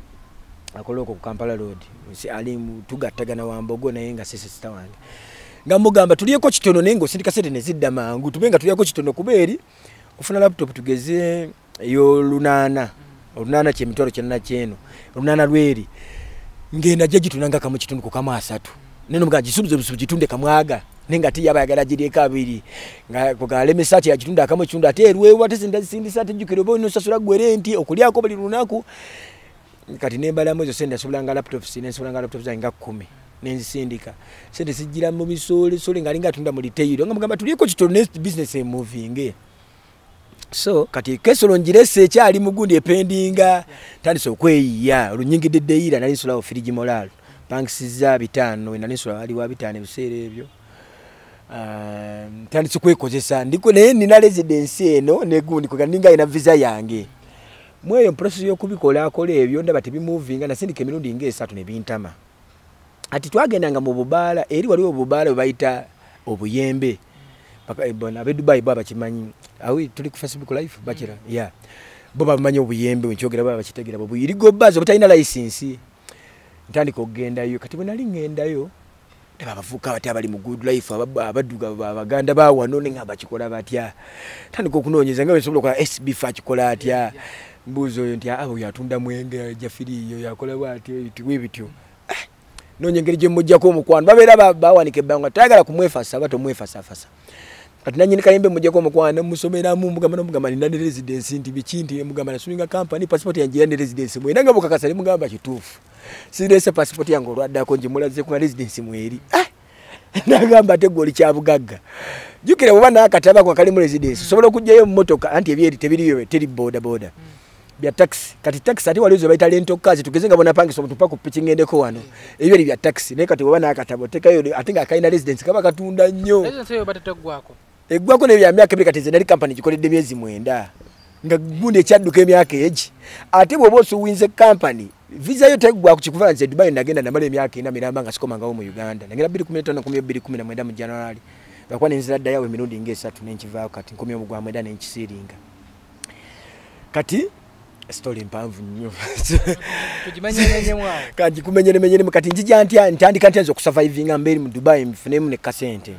ku Kampala Road ali tugattagana wambogo naye nga sese sita wange ngamugamba tuliyeko kitono nengo sindika sente nezidda mangu tubenga tuliyeko kitono kubeeri kufuna laptop tugeze yo lunana kye mitoro kyenna kyeno lunana lweri ngenda jeji tunanga kamu kitundu ko kama 3 neno mga jisubuzo bitunde kamwaga nenga ti yabayagala jiri kabiri nga kugale mesati ya kitunda kamu kitunda aterwe wate sindi sate jukiro bo no sasula gwerenti okulyako bali lunaku kati nembala mwezo senda subulanga laptops nensobulanga laptops nga 10 nenzisindika sente sijira mu bisole ngalinga tunda mu retail nga mugamba tuliyeko kitono next business moving so kati kesolo njirese kyali mugundi ependinga tandise okweyiya olunyingide deira nali nsula ofiriji molalo banks za 5 nali nsula ali wa 5 biseere ebyo tandise kwekozesa ndiko naye nina residence eno negundi kuganinga ina visa yange mweyo process yo kubikola akole ebyo ndaba tebimuvinga nasindika emirundi nge3 ne bintama ati twagendanga mu bubala eri waliwo bubala bayita obuyembe paka bona be Dubai baba kimanyi awi tuli ku Facebook live bakira yeah baba manyi obuyembe nkyogera baba kitegera bobu irigo bazo butalina license ntandika okugenda yo kati bwe nali ngendayo abavuka bati abali mu good life abaduga abaganda bawo none nga bakikola batya tandika okunoonyeza nga wesobola kwa SB fa kikola atya mbuzo yo nti abo yatunda mwenge jafiri yo yakola bwatyo itiwe bityo nonyengeri je mujja ko mukwano babera bawanike banga tagala kumwefasa bato mwefasa fasa kati nanyini kayembe mujeko mukwana musomera mu mugamba nina residence nti bikinti mugamba na swinga company passport yanjye ya residence mwena ngabo kakasali mugamba kitufu sirese passport yango lwadda ko nje mulaze ku residence mweri nagamba tegoli kya bugagga jukira bwana akataba kwa kali mu residence sobola kujjayo mu motoka anti ebyeri tebiriyo teri boda boda bya taxi kati taxi ati walizo baita lento kazi tugezenga bona pangi so tupa ku pitching endeko wano ebyeri bya taxi ne kati bwana akataba tekayo atinga akaina residence kaba katunda nnyo
residence yo batatagwako
eggwako ne bya myaka ebiri kati zenali company gikoledde myezi 9 nga gunde kyadduka emyaka eji ate bwoba osuwinze company visa yo teggwako kikuva nze Dubai nagenda namala emyaka 4 miramba nga sikomangawo mu Uganda nagenda 2015 2019 mu January bakwana nzira dda yawe emirundi nge3 nenkivaako kati nkomye omugwa mwenda nenkisiringa kati story mpanvu nnyo
tujimanyenye mwawo
kati kumenyeremenyere kati njija ntandika ntenzo kusurvivinga mberi mu Dubai mfunemu ne kasente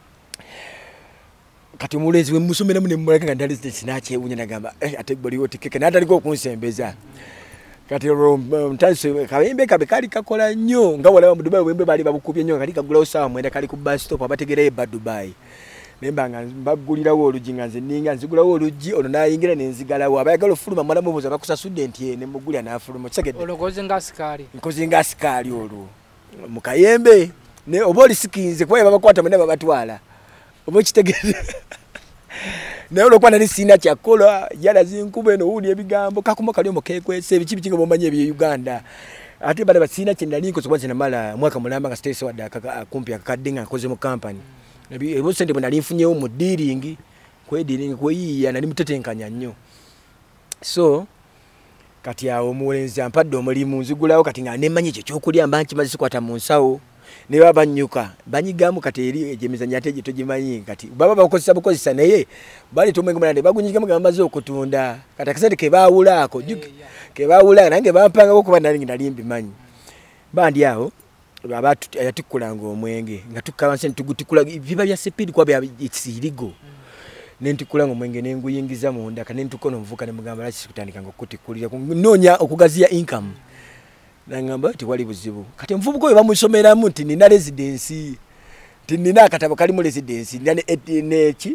kati omulezi we musomera mune mmulaka nga ndali zinache unya nagamba ate boliwo tikeke nataliko okunsembeza kati mtanso kawembe kabekali kakola nnyo nga wala mu Dubai wembe bali babukubye nnyo kali kagula osawa mwenda kali ku bus stop abategereye ba Dubai nembanga mbagulirawo oluji nga nze ninga nzigulawo oluji ono nayingira nenzigalawo abayagala ofuluma mwana mubuza bakusa student ye nemugulya nafuluma kisegede
ologoze ngasikali
nkozi ngasikali olwo mukayembe ne oboli sikinze kwa babakwata mwenda babatwala obo kitegede naye olwokuba nali sina kyakola yala zinkuba eno uli ebigambo kakumo kali omukekwese ebikibi kinga bomanye ebye Uganda ate bale basina kyendali nkozi kwanze namala mwaka mulamba nga stress wadda kumpi akakadde nga nkoze mu company ebo sente bwe nali nfunyewo mu dealing kweyiiya nali mutetenkanya nnyo so kati awo omulenzi ampadde omulimu nzigulawo kati nga nemanyi ekyo kyokulya mba nkimaze sikwata mu nsawo ne babanyuka banyigamu kati eri ejemizanya ate gye togimanyi kati baba bakozesa bukozesa naye bali tomwenga mulande bagunyigamu gamaze okutunda kati akasente kebaawulaako kebaawula nange bampangako kuba nali mbimanyi bandi awo abantu ayatikulanga omwenge nga tukawanse tugutikula biba bya speed kwa bya irigo nentikulanga omwenge nenguyingiza munda kanentukono mvuka ne mugamba laki kutandika ngokutikulira nonya okugaziya income nangamba ati wali buzibu kati mvubuko we bamusomera muti nina residence tinina akatabo kali mu residence nechi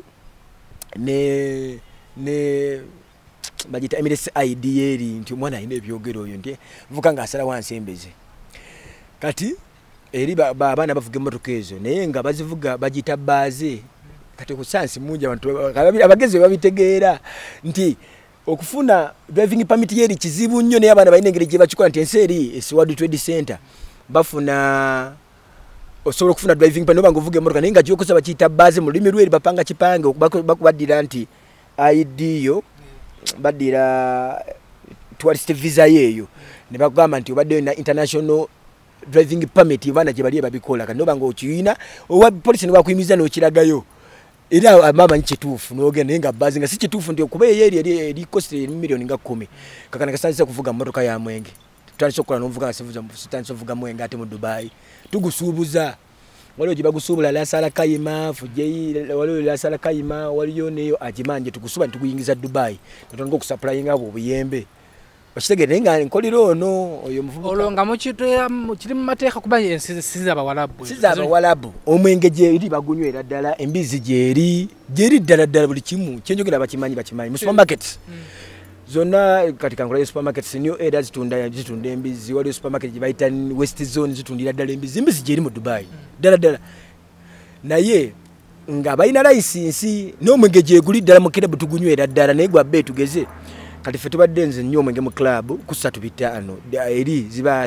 ne bajita Emirates ID eri nti omwana ine byogero oyo ndi mvuka nga asala wansembeze kati eri baana bavuga emotoka ezo naye nga bazivuga bagita baaze kati kusansi munja abantu abagezi babitegeera nti okufuna driving permit yeri kizibu nnyo naye abaana balina engeri gye bakikola nti ensi eri World Trade Center bafuna osobola okufuna driving permit oba ngovuga emotoka naye nga gyokosa bakiyita baaze mu lulimi lweri bapanga kipange bakubaddira nti ID yo baddira tourist visa yeeyo ne bagamba nti obaddeyo na international driving permit bana gye bali babikola kandi oba ng'okiyina owa police ne bakuyimiza n'okiragayo era mama nkituufu n'ogenda nga baazi nga si kituufu nti okuba eri cost million nga 10 kakana kasanzisa kuvuga motoka ya mwenge tutandise okukola n'ovuga nga sitandise ovuga mwenge ate mu Dubai tugusuubuza waliyo gye bagusuubula Lasala Kayima Fujeyi waliyo Lasala Kayima waliyo neyo Ajimanje tugusuba ntuguyingiza Dubai natandika okusupplyinga abo obuyembe bakitegere nga nkoliro ono oyo muvubuka
olonga kiri mu mateeka kuba ensi z'abawalabu
omwenge gyeri bagunywera ddala embizi gyeri ddala buli kimu kyenjogera bakimanyi mu supermarkets zonna kati kankola supermarkets new era zitunda embizi waliyo supermarket gye bayita West Zone zitundira ddala embizi gyeri mu Dubai ddala naye nga balina license n'omwenge gyeguli ddala mu kirabu tugunywera ddala naye gwa bbe tugeze kati fe tubadde nze nnyo omwenge mu club ku 3 eri ziba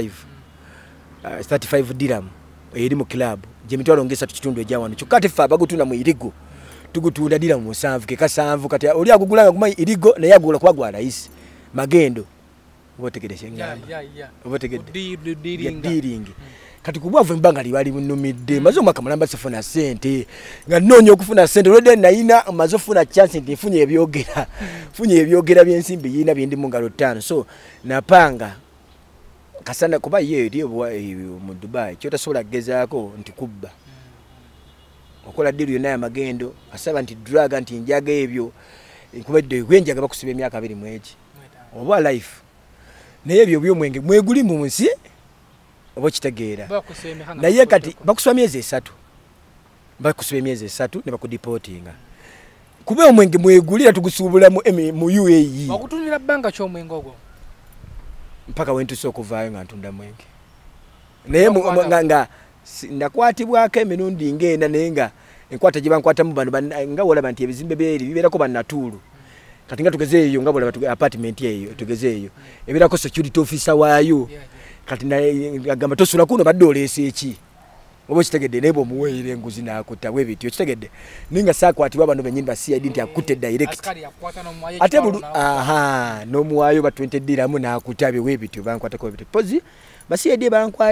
35 dirham eri mu club gye mitwalo ngesa tukitundu ejawano kyokka ate fe abagutunda mu irigo tugutunda dirham 7 keka 7 kati oli agugulanga kumanyi irigo naye agula kuba gwa rais magendo obotegedde ngamba obotegedde dealing kati kubwavu mbanga libali munumidde maze omwaka mulamba sifuna sente nga nnoonya okufuna sente olwedde nayina maze ofuna chance nti nfunye ebyogera byensimbi yina byendi mu ngalo 5 so napanga kasana kuba ye eri mu Dubai kyotasobola gezaako nti kubba okola deal yonna ya magendo asaba nti drug nti njaga ebyo kubadde gwenjaga bakusiba emyaka 2 mweki oba life naye ebyo byomwenge mweguli mu nsi obo kitegeera naye kati bakuswa myezi 3 bakusiba emyezi 3 ne bakudipotinga kuba omwenge mwegulira tugusubula mu UAE
bakutunira banga kyo omwenge ogwo
mpaka wentuso okuvaayo nga ntunda mwenge naye nga ndakwatibwako emirundi ngenda naye nga enkwata gye bankwatamu bano nga wolaba nti ebizimbe byeri bibeerako bannatuulu kati nga tugeze eyo nga wolaba apartment eyo tugeze eyo ebeerako security officer waayo kati agamba tosula kuno badde oleesa eki oba kitegedde naye bw'omuweerera enguzi n'akutta bwe bityo kitegedde naye nga saakwatibwa bano bennyini ba CID nti akutte direct ate n'omuwaayo ba 20 diramu n'akutta bye bwe bityo bankwatako bityo pozi ba CID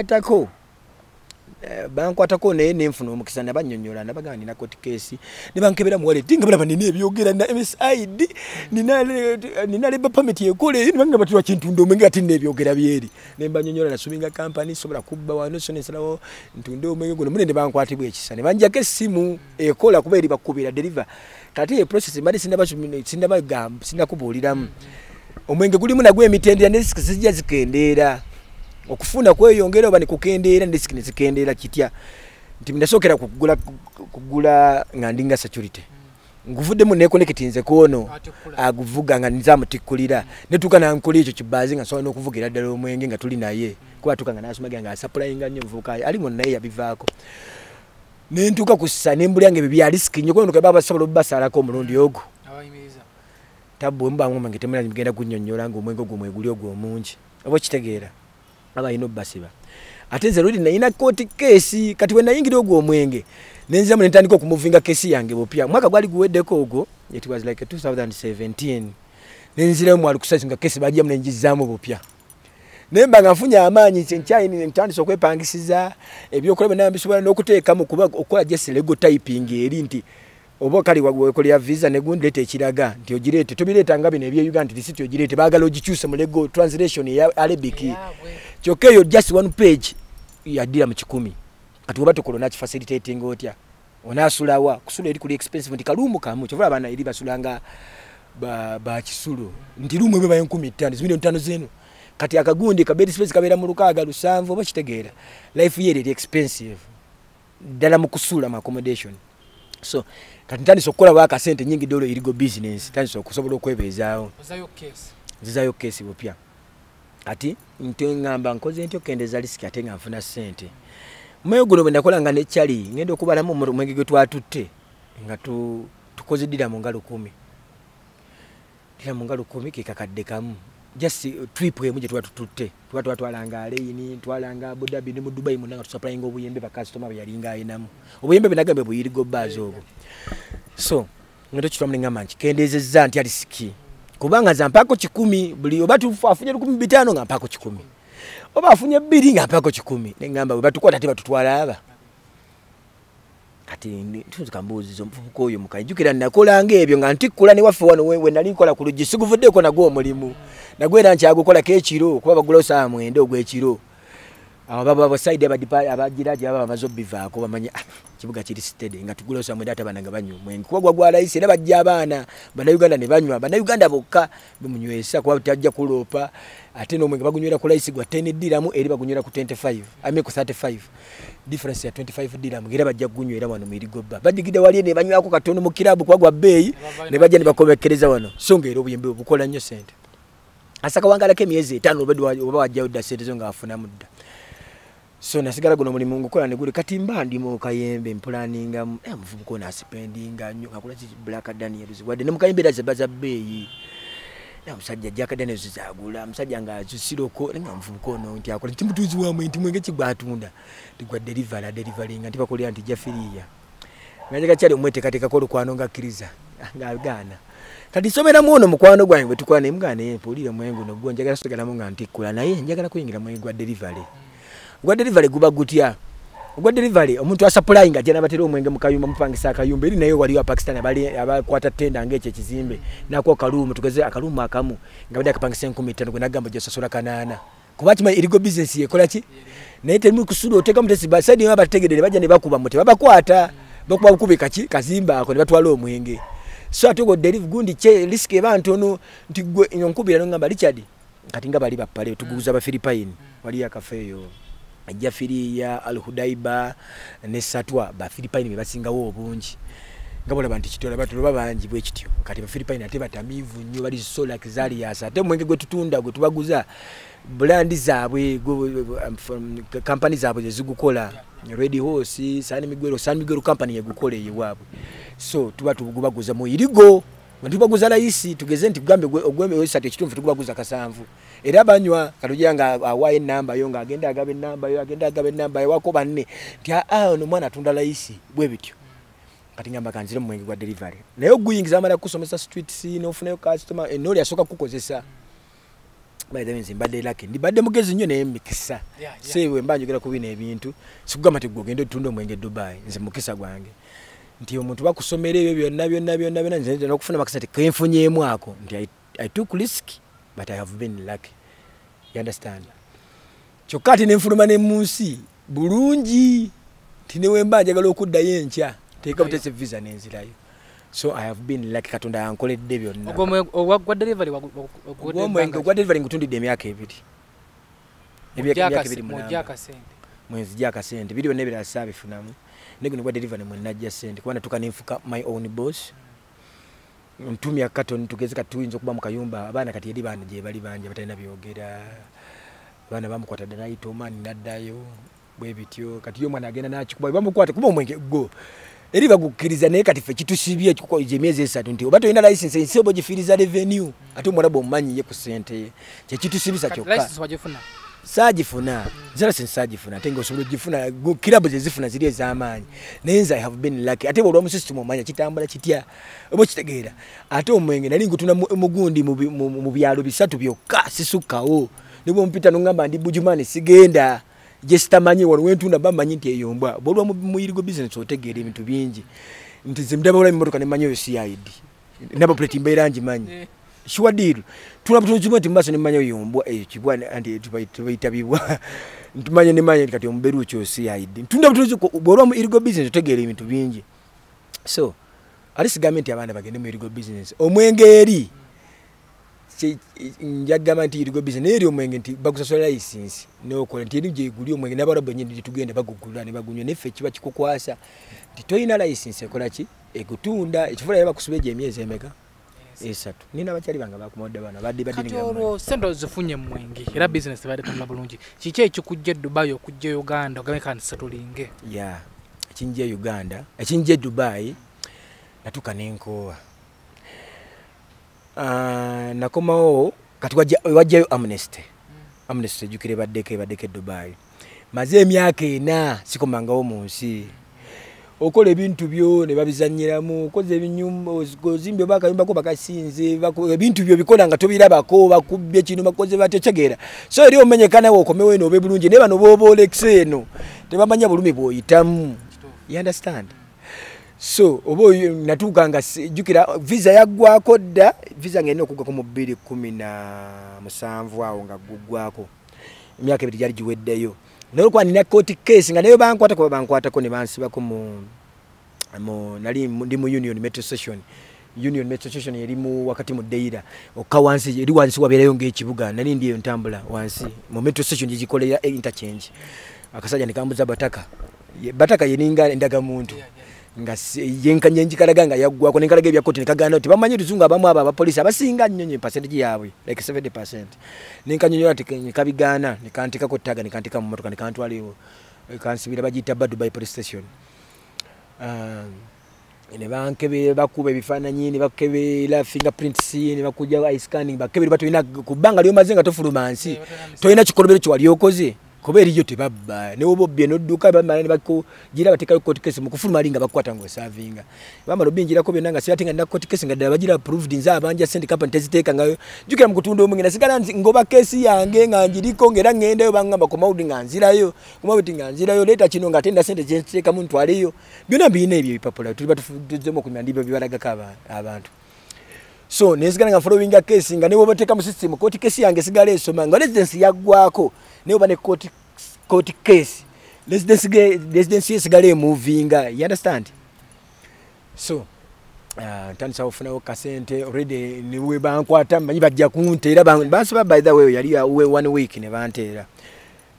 bankwatako naye nenfuna omukisa nabannyonnyola nabagamba nina court case ne bankebera muwale tinga balaba nina ebyogera na MSID nina labor permit yekole ne bangamba tiwa kintundo omwenge ati nina ebyogera byeri ne mbanyonnyola nasubinga company sobola kubba wano so nesalawo ntundo omwenge guno mune ne bankwatibwa ekisa ne banjako essimu ekola kuba eri bakubira deliver kati e process mbali sindakubuuliramu omwenge gulimu nagwe emitendera ne zijja zikendeera okufuna kweyongera oba nikukendeera ndisiki nezikendera kitya nti ndasokera kugula nga ndinga security nguvuddemu nekonekitinze kono aguvuga nga nzamutikkulira netuka nankula ekyo kibazi nga sobola n'okuvugira ddala omwenge nga tuli naye kuba tuka nga nasumagira nga asaplayinga nnyo muvubukayo ali mwonna naye yabivaako nentuka kussa nembulyange ebyo bya risiki nnyo kuba baba basobola obubasalako omulundi ogwo tabwe mubangomwange temulani mugenda kunnyonnyola nga omwenge ogwo mweguli ogwo omungi oba kitegeera abayina obbasiba ate nze luli nayina court case kati we nayingira ogwo omwenge nenziramu nentandika okumuvinga kesi yange bupya mwaka gwali guweddeko ogwo it was like 2017 nenziramu mwali kusasi nga kesi bajjamu nenjizaamu bupya nemba nga nfunye amaanyi nkyayini ntandisa okwepangisiza ebyokulaba naye bisobola n'okuteekamu kuba okola just legal typing eri nti oba kali wakolera visa ne gundi lete ekiraga nti ogireete tobireeta nga bino ebye Uganda lisiti ogireete baagala ogikyuse mu legal translation ya Arabic kyokka eyo just one page yaddira mu 10 kati oba tukolona kifacilitating otya onaasulawa kusula eri kuli expensive nti kalumu kamu kyovula abaana eri basulanga ba kisulu nti lumu ebe bayo 15 zimiliyoni 5 zenu kati akagundi ka bed space kabeera mu 6 oba kitegeera life year eri expensive ddala mu kusula mu accommodation so kati ntandisa okukola bwaka sente nyingi dolo irigo business ntandisa okusobola okwebeezaawo nzizayo kesi bupya ati ntengamba nkoze ntyo kendeza risk ate nga nfuna sente mweyo guno bwe nakola nga nekyali ngenda okubalamu omwenge gwe twatutte nga tukoze ddira mu ngalo 10 ddira mu ngalo 10 kekakadde kamu just trip emu gye twatutte twatwalanga aleyini twalanga Abu Dhabi ne mu Dubai munanga tusupplying obuyembe ba customer bwe yalinga ayinamu obuyembe benagambe buyirigo buzz obwo so ngendo kitwamu ngamba nkikendezezza nti alisiki kubanga za mpako 10 buli oba tufunye 15 nga mpako 10 oba afunye 2 nga mpako 10 nengamba bwe batukwata ate batutwala aba kati tuzikambuzizo mfuko oyo mukajukira nakolanga ebyo nga ntikkula ne waffe wano we nali nkola ku lugi siguvuddeko nagwo omulimu nagwera nkyagukola kekiro kuba bagula saa mwende ogwekiro abo baba side abagiraje baba bamaze obivaako bamanya kibuga kiri steady nga tugula saa mwende atabana nga banywa mwengi kuba gwa rais era bajja abaana bana Uganda ne banywa bana Uganda bokka bimunywesa kuba tajja kulopa ate no mwengi bagunywera ku rais gwa 10 diramu eri bagunywera ku 25 ame ku 35 difference ya 25 diramu ngira bajja kunywera wano mu irigobba badigide wali ne banywako katono mu kirabu kwa gwa bay ne bajja ne bakomekereza wano songera obuyembe obukola nnyo sente asaka wangalake myezi 5 oba wajja odda sente zo nga afuna mudda so nasigala guno mulimu ngukola ne guli kati mbandi mu kayembe mpulaninga muvubuko na spendinga nnyo akola ki Black Daniels wadde ne mukayembe daze baza bay na musajja Jack Daniels zagula musajja nga zisiroko nga muvubuko no nti akola timutuzi wamwe nti mwenge kigwatunda tigwa delivering nti bakolya nti jafiriya ngajeka cyali umwete katika kolo kwano nga kiriza ngagana kati somera muno mukwano gwange tukwane mgane polire mwengu no gwo njagala sogala mu nga ntikula naye njagala kuyingira mwengu gwa delivery guba gutya gwa delivery omuntu asupplying ajana batero omwenge mukayumba mupangisa akayumba eri nayo wali wa Pakistan abakwata tenda ngeche kizimbe nako kalumu tugeze akalumu akamu ngabadde akapangisa 15 gwe nagamba je sasura kanana kubatima irigo business yekola ki naye temu kusudo oteka mutesi basadi baba tegedere baja ne bakuba mute babakwata bakuba kubika ki kazimba ako ne batwala omwenge so atugo deliver gundi che risk abantu no ntigwe nyonkubira ngamba Richard kati ngaba ali bapale tuguza ba Philippine wali yakafeyo Jafiriya, Al Hudaiba ne Satwa ba Philippine be basingawo obungi ngabona bantu kitola batu babanji bwe kityo kati ba Philippine ate batamivu nnyo bali sola kizali yasa ate mwenge gwe tutunda gwe tubaguza brand zaabwe company zaabwe zigukola Red Horse San Miguel company yegukola yewaabwe so tuba tugubaguza mu irigo tubaguza layisi tugeze nti gambe ogweme wesate kitumfu tugubaguza kasanvu era banywa katujanga awaye namba yo ngagenda agabe namba yo agenda agabe namba yo wako banne ti no mwana tunda layisi bwe bityo kati ngamba kanzire mu mwenge gwa delivery nayo guyingiza amala kusomesa street scene ofunayo customer enoli asoka kukozesa by the means mbadde lake ndibadde mugezi nnyo naye mikisa sewe mbanjogera ku bino ebintu sikugamba ti gogende tunda omwenge Dubai nze mukisa gwange nti omuntu bakusomera ebyo byonna nze n'okufuna makisa ti kenfunyeemu ako nti I took risk but I have been lucky you understand kyokka ati nenfuluma ne munsi bulungi tinewe mbanjagala okuddayo enkya teeka butese visa nenzirayo so I have been lucky katonda yankoledde byonna
ogwa delivery
ogwa delivery ngutundidde emyaka ebiri mwezi gyaka sente biri byonna ebirala saabifunamu negino gwa delivery mwenajja sente kubanga tukanenfuka my own boss ntumya katon tugeze katuyinza okuba mu kayumba abaana kati eri baana gye bali banja batalina byogera abaana bamukwata danaito omani naddayo bwe bityo kati yo mwana agenda nakikuba bamukwata kuba omwenge go eri bagukkiriza naye kati ffe kitusibye emyezi 3 nti oba tolina license ensebo gifiriza revenue ate omwalabu omumanyi ye ku sente ye kyekitusibisa kyokka sajifuna zara sensajifuna tengo osobola gifuna kilabu zifuna ziri ez'amaanyi nenza I have been lucky ate olwa mu system omanya kitambula kitya obo kitegeera ate omwenge nali ngutuna mugundi mu byalo bisatu byokka sisukawo nibo mpita nongamba ndi Bujumani sigenda gesitamanyi wano wentunda bamanyi nti eyombwa bolwa mu irigo business otegeera ebintu bingi nti zimdaba ola mmotoka ne manyo CID nabo plate mbeera njimanyi Shwadiru tunabutunjuma timbaso ne manyo yombwa kibwana anti tubayitabibwa ntumanye ne manyo kati omberu kyo CID tunabutunju bolwa mu irigo business otegeera ebintu bingi so alisi government abana bagende mu irigo business omwengeri njagama nti irigo business eri omwenge nti bakusasola license n'okola nti eri guli omwenge n'abalabo nyine tugende bagugula ne bagunywa neffe kiba kikukwasa nti toyina license ekola ki ekutunda ekifula yaba kusubeje emyezi emeka esatu nina bachali banga bakumodde bana badde
katoro sendo zifunye mwenge era business bade tamla bulungi kiki ekikujje Dubai okujje Uganda ogameka nsatulinge
ekinje Uganda ekinje Dubai natuka nenkowa nakomawo kati wajjayo amnesty jukire baddeke Dubai maze emyaka 4 sikomangawo mu nsi okola ebintu byo ne babizanyiramu koze ebinyumba ozimbe bakayumba ko bakasinze ebintu byo bikola nga tobirabako bakubye kino bakoze batechegeera so eri omenyekana wo komewe no bebulungi ne bano bobolekse eno tebamanya bulumi bwoyitamu you understand so obo natuka nga jukira visa yaggwako dda visa ngene okugwa ko mu 2017 awo nga guggwako emyaka ebiri jali giweddeyo nolukwa nina court case nga nayo bankwata ko ne bansibako mu nali ndi mu union metro station yeri mu wakati mu Deira okawansi eri wansi waberayo ng'ekibuga nali ndiyo ntambula wansi mu metro station gikolera interchange akasaja nikambuza bataka yeninga endaga muntu nga yenkanye njikalaga nga yaggwako nenkalaga ebya court nekagana oti bamanyi tuzungu abamu aba police abasinga nnyo percentage yabwe like 70% nenkanye ati kabigana nikantika ko taga nikantika mu motoka nikantwaliwo kansibira bagita Dubai police station ne bankebe bakuba ebifaananyi ne bakebera fingerprints ne bakuja eye scanning bakebera batulina kubanga lyo mazenga tofulumansi toyina kikolobero kyo wali okoze kubera iyo tebabba ne obobye nodduka bamala ne bako gira bateka court case mu kufuluma alinga bakwata ngo savinga bamala obingira ko byonna nga sibatinga nda court case nga dala bagira approved nza abanja send company teziteka ngayo jukira mu kutunda omungena sigala ngoba case yange nga njiriko ngera ngenda yo bangamba ko maudi nga nzirayo kumabiti nga nzirayo leta kino nga tenda send teziteka muntu aliyo byonna bine ebyo bipapula tuli batuzemo kumyandiba bibalaga ka abantu so nesigala nga following case nga nebo bateka mu system court case yange sigala esoma nga residence yaggwako nebo bane court case residence sigala moving you understand so tanisa ofuna okasente already niwe bankwata manyi bajja kunteera bansiba by the way yali 1 week ne banteera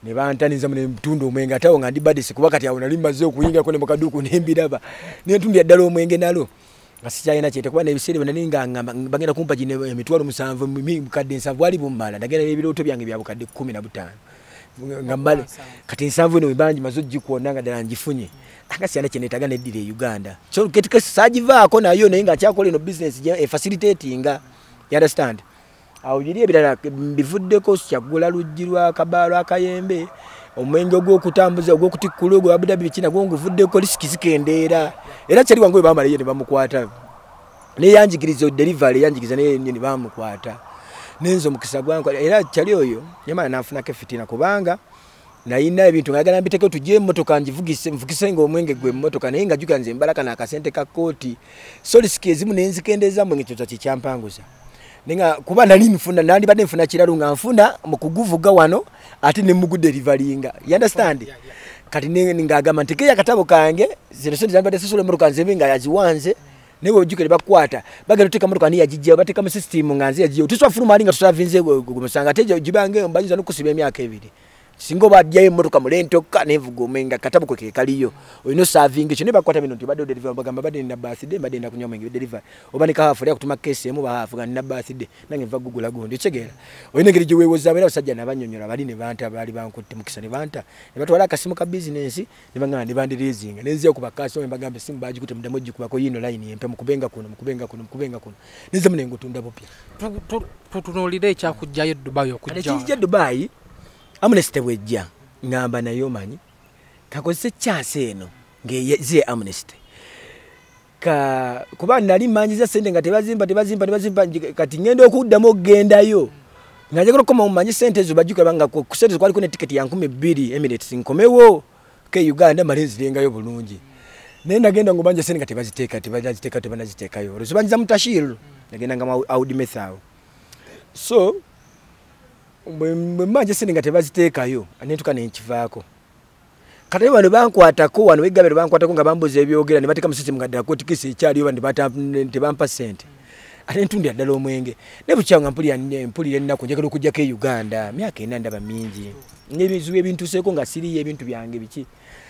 ne bantaniza mu mtundu omwenge atawo nga ndi badisi kuba kati awo nali mbaze okuyinga ko ne mu kaduuku nembiraba ne ntundi yaddala omwenge nalo nga sikyalina kyete kuba n'ebiseera byo nali nga bagenda kumpa gine emitwalo 7 bukadde 7 ali bummala ndagenda ebirooto byange bya bukadde 15 nga mbale kati 7 eno bangi mazo gikwonna nga ddala ngifunye akasyana kyenetaga neddira e Uganda so ketika sagivaako nayo naye nga kyakola eno business facilitatinga you understand awo biri ebirala bivuddeko kyagula lujji lwa kabaalo akayembe omwenge ogw'okutambuza ogw'okutikkula ogwo Abu Dhabi bikina gwo nguvuddeko lisiki zikendeera era kyali wangu bamala ye ne bamukwata ne yanjigiriza delivery yanjigiza ne bamukwata nenzo mukisa gwangu era kyali oyo yamala nafunako fitina kubanga nayina ebintu ngagala mbiteke tujje mmotoka nvugise ngo omwenge gwe mmotoka naye nga juka nze mbalaka na akasente ka kooti so lisiki ezimu nenzikendeza mu ngito kyampanguza ninga kuba nali nfuna nali bade nfuna kiralu nga nfuna mu kuguvuga wano ate ne mugu deliveryinga you understand kati ninga agama ntike yakatabo kange zino sente zambade sesule mmotoka nze nga yaziwanze newe ojukere bakwata bagalo teka mmotoka ni yajijja bateka mu system nganze yajiyo tuswa fuluma alinga tutavinze gumusanga teje jibange mbayiza nokusiba emyaka ebiri singo badyayo mmotoka mulentoka nevuga omwenga katabo kwe kaliyo oyino serving ekyo ne bakwata bino nti badde deliver bagamba badde na birthday badde na kunywa omwenge deliver obanika hafu ya kutuma case emu bahafu ga na birthday nange mva gugula gondi chegera oyino ngeri gye wewoza abera basajja nabanyonyola bali ne banta bali bankutte mukisa ne banta ne batwala akasimu ka business ne bangana ne bandirizinga nenzia ku bakasi oyo bagambe simu baji kute mudamoji kubako yino line yempe mukubenga kuno nize munengo tunda bopya
tutunolide ekyakujjayo Dubai okujja
Dubai Amnesty wejja ngamba nayo manyi kakozese chance eno ngeye Amnesty ka kuba nali manyiza sente nga tebazimba kati ngende okuddamu ogendayo ngaje koma mumanyi sente zo bajuka banga ku sente kwali kune ticket ya 12 Emirates nkomewo ke Uganda malenzi lengayo bulungi nenda genda ngobanje sente nga tebaziteka tebanazitekayo ruzibanyiza mutashiro nagenda ngama Audi Methao so manje sente nga tebazitekayo anetuka nenkivaako kati bano bankwatako wano wegabero bankwatako nga bamboza ebyogera ne bateka mu system nga dako tikisi ekyaliyo bandi tebampa sente ate ntundi addala omwenge ne bukyanga mpulira nnako njagala okujja ke Uganda myaka ena ndaba mingi n'ebizibu ebintuseeko nga siriyo ebintu byange biki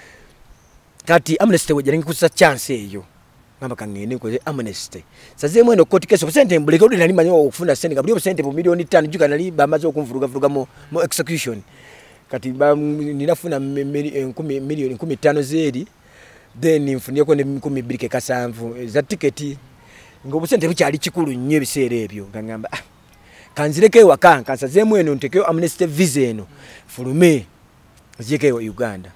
kati Amnesty wejja ngikusa chance eyo ngamba kangene ko Amnesty saze mwendo court case sente mbuleke uli nali manyo okufuna sente ngabuli sente bu milioni 5 juka nali bamaze okumvuruga mu execution kati ninafuna milioni 15 zeri then mfunye ko ne 12 kasanvu za ticket ngobu sente bukyali kikulu nnyo biseera ebyo ngamba kanzireke wakanka saze mwendo ntekeo Amnesty visa eno fulume zike Uganda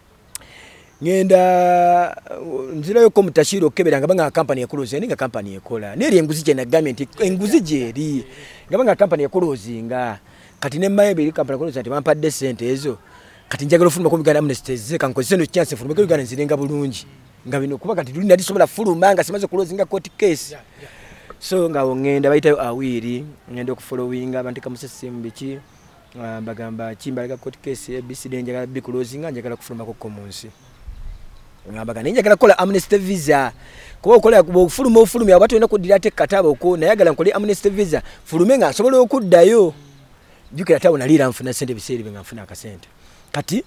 ngenda nzira yo ko mutashiro keberanga banga company ya cruise ninga company ekola neri enguzi je na government enguzi je ngabanga company ya cruisinga kati ne maye company cruise ati bampa decent ezo kati njagalo fuluma ko bigana Amnesty ze kankozese no chance fuluma ko bigana nzirenga bulungi ngabino kuba kati tuli nali sobola fuluma nga simaze cruisinga court case so ngawo ngenda bayitayo awiri ngenda okufollowinga abandika mu system biki bagamba chimba court case BCD njagala bi cruisinga njagala kufuluma ko komunsi ngamba njagala kola Amnesty visa ko kola ofulumya abantu ena kudira te katabo ko nayagala nkole Amnesty visa fulume nga sobola okuddayo jukira tawo nalira nfuna sente biseeri nga nfuna akasente kati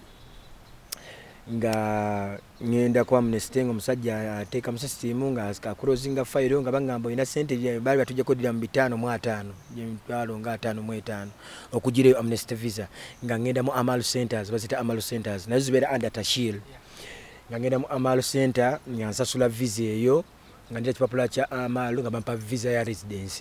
nga ngenda kwa Amnesty ngo musajja ateka mu system nga closing file nga bangamba ina sente bali batujja kodira mu 5 mu 5 jempalo nga 5 mu 5 okujire Amnesty visa nga ngenda mu Amal centers bazita Amal centers nazo zibera under Tashil ngenda mu Amal center nyansasula visa eyo ngandira chipapula cha Amal nga bampa visa ya residence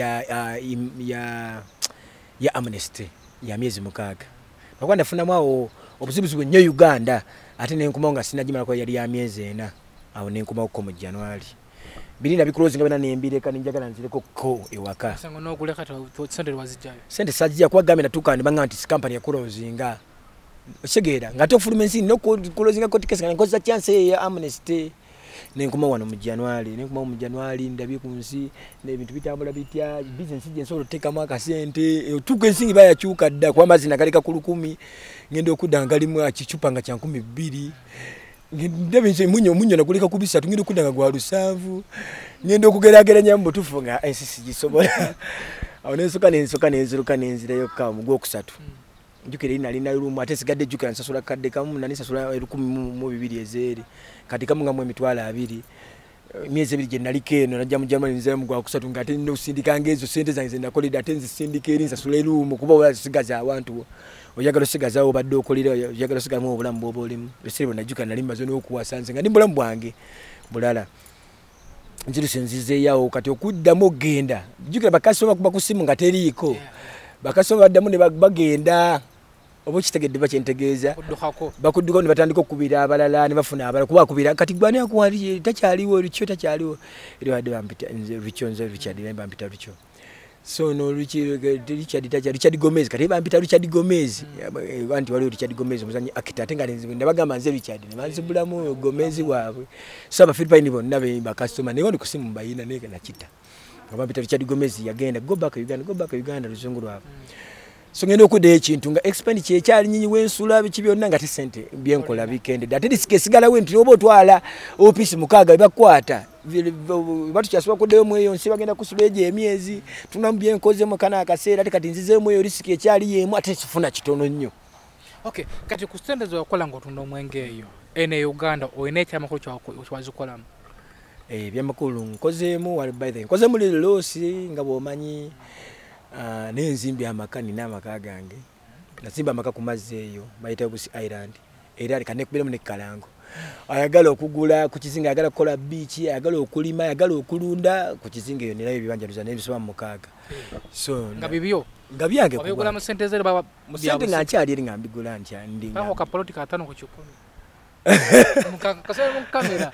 ya Amnesty ya miezi mukaga bakwanda funa mwawo obuzibuzi nnyo Uganda ate nenkumonga sinajimala ko yali ya miezi ena awo nenkuma ko mu January bilina biclose ngabana nembire kan njagala nzireko ko ewaka
sango no kuleka sente wazijayo
sente sajja kwa gamena tukani banga anti company ya closinga segera ngate ofulumensi no closinga court case ngana koza chance ya Amnesty nenkuma wano mu January nenkuma mu January ndabi kunsi nebintu bitambula bitya business je nsolo teka maka sente tukensingi baya chuka dda kwa mazina kalika kulukumi ngende okudangali mu achichupa nga kya 12 ngende nse munyo na kulika kubisa tungende okudanga gwa lusanvu ngende okugerageranya mbo tufunga ensisi gisobola awo nensoka nenziruka nenzira yokka mu gwo kusatu njukire nalina lumu ate sigadde jukira nsasula kadde kamu nani sasula 1,200 ezeri kati kamu ngamwe emitwalo 2 myezi 2 gye naliko eno najja mu Germany nze mu gwa kusatu ngate nno sindika ngezo sente zange nakolera ate nzi sindika eri nsasula lumu kuba wala sigaza abantu oyagala sigaza obadde okolera oyagala sigaza mu obulamu bwo bolimu esebo najukira nali mazo n'okuwasa nze nga ndi bulamu bwange bulala nziru senzize yawo kati okuddamu ogenda jukira bakasoma kuba kusimu nga teriiko bakasoma baddamu ne bagenda obo kitegedde bakyentegeeza bakudduka ne batandika okubira abalala ne bafuna abalala kuba kubira kati gwani akwali takyaliwo licho takyaliwo eri wadde bampita nze licho nze Richard bampita licho so no Richard Gomez kati bampita Richard Gomez wanti wali Richard Gomez muzanyi akita tenga ne bagamba nze Richard ne banzibulamu Gomez waabwe so aba Philippine bonna be bakasoma ne wali kusimu bayina ne kana kita bampita Richard Gomez yagenda go back Uganda luzungu lwabo so ngendo okude ekintu nga expenditure ekyali nyinyi wensula biki byonna nga tisente byenkola weekend date disigala wenti obo twala office mukaga bakwata batu kyaswa kudeyo mweyo nsi bagenda kusuleje emyezi tunambye enkoze mu kana akaseera ate kati nzize mweyo risk ekyali yemu ate sifuna kitono nnyo.
Okay, kati ku stand zo yakola ngotunda omwenge eyo ene Uganda oinecha amakulu kyazikolamu
byamakulu nkozeemu wali by the nkozeemu losi nga bomanyi nenzimbi amakani n'amaka gange nazimba amaka ku mazzi eyo bayita Busi Island era alikane kubira mu Kalango ayagala okugula ku kizinga ayagala kukola beach ayagala okulima ayagala okulunda ku kizinga eyo nirayo ebibanja luzana n'ebisoma mu mukaaga so
nga bibyo
nga byange
kubigula mu sente zero baba
mu sente ngakyali eri nga mbigula ntya ndinga
aho ka politika 5 ku 10 mukakasaba mu kamera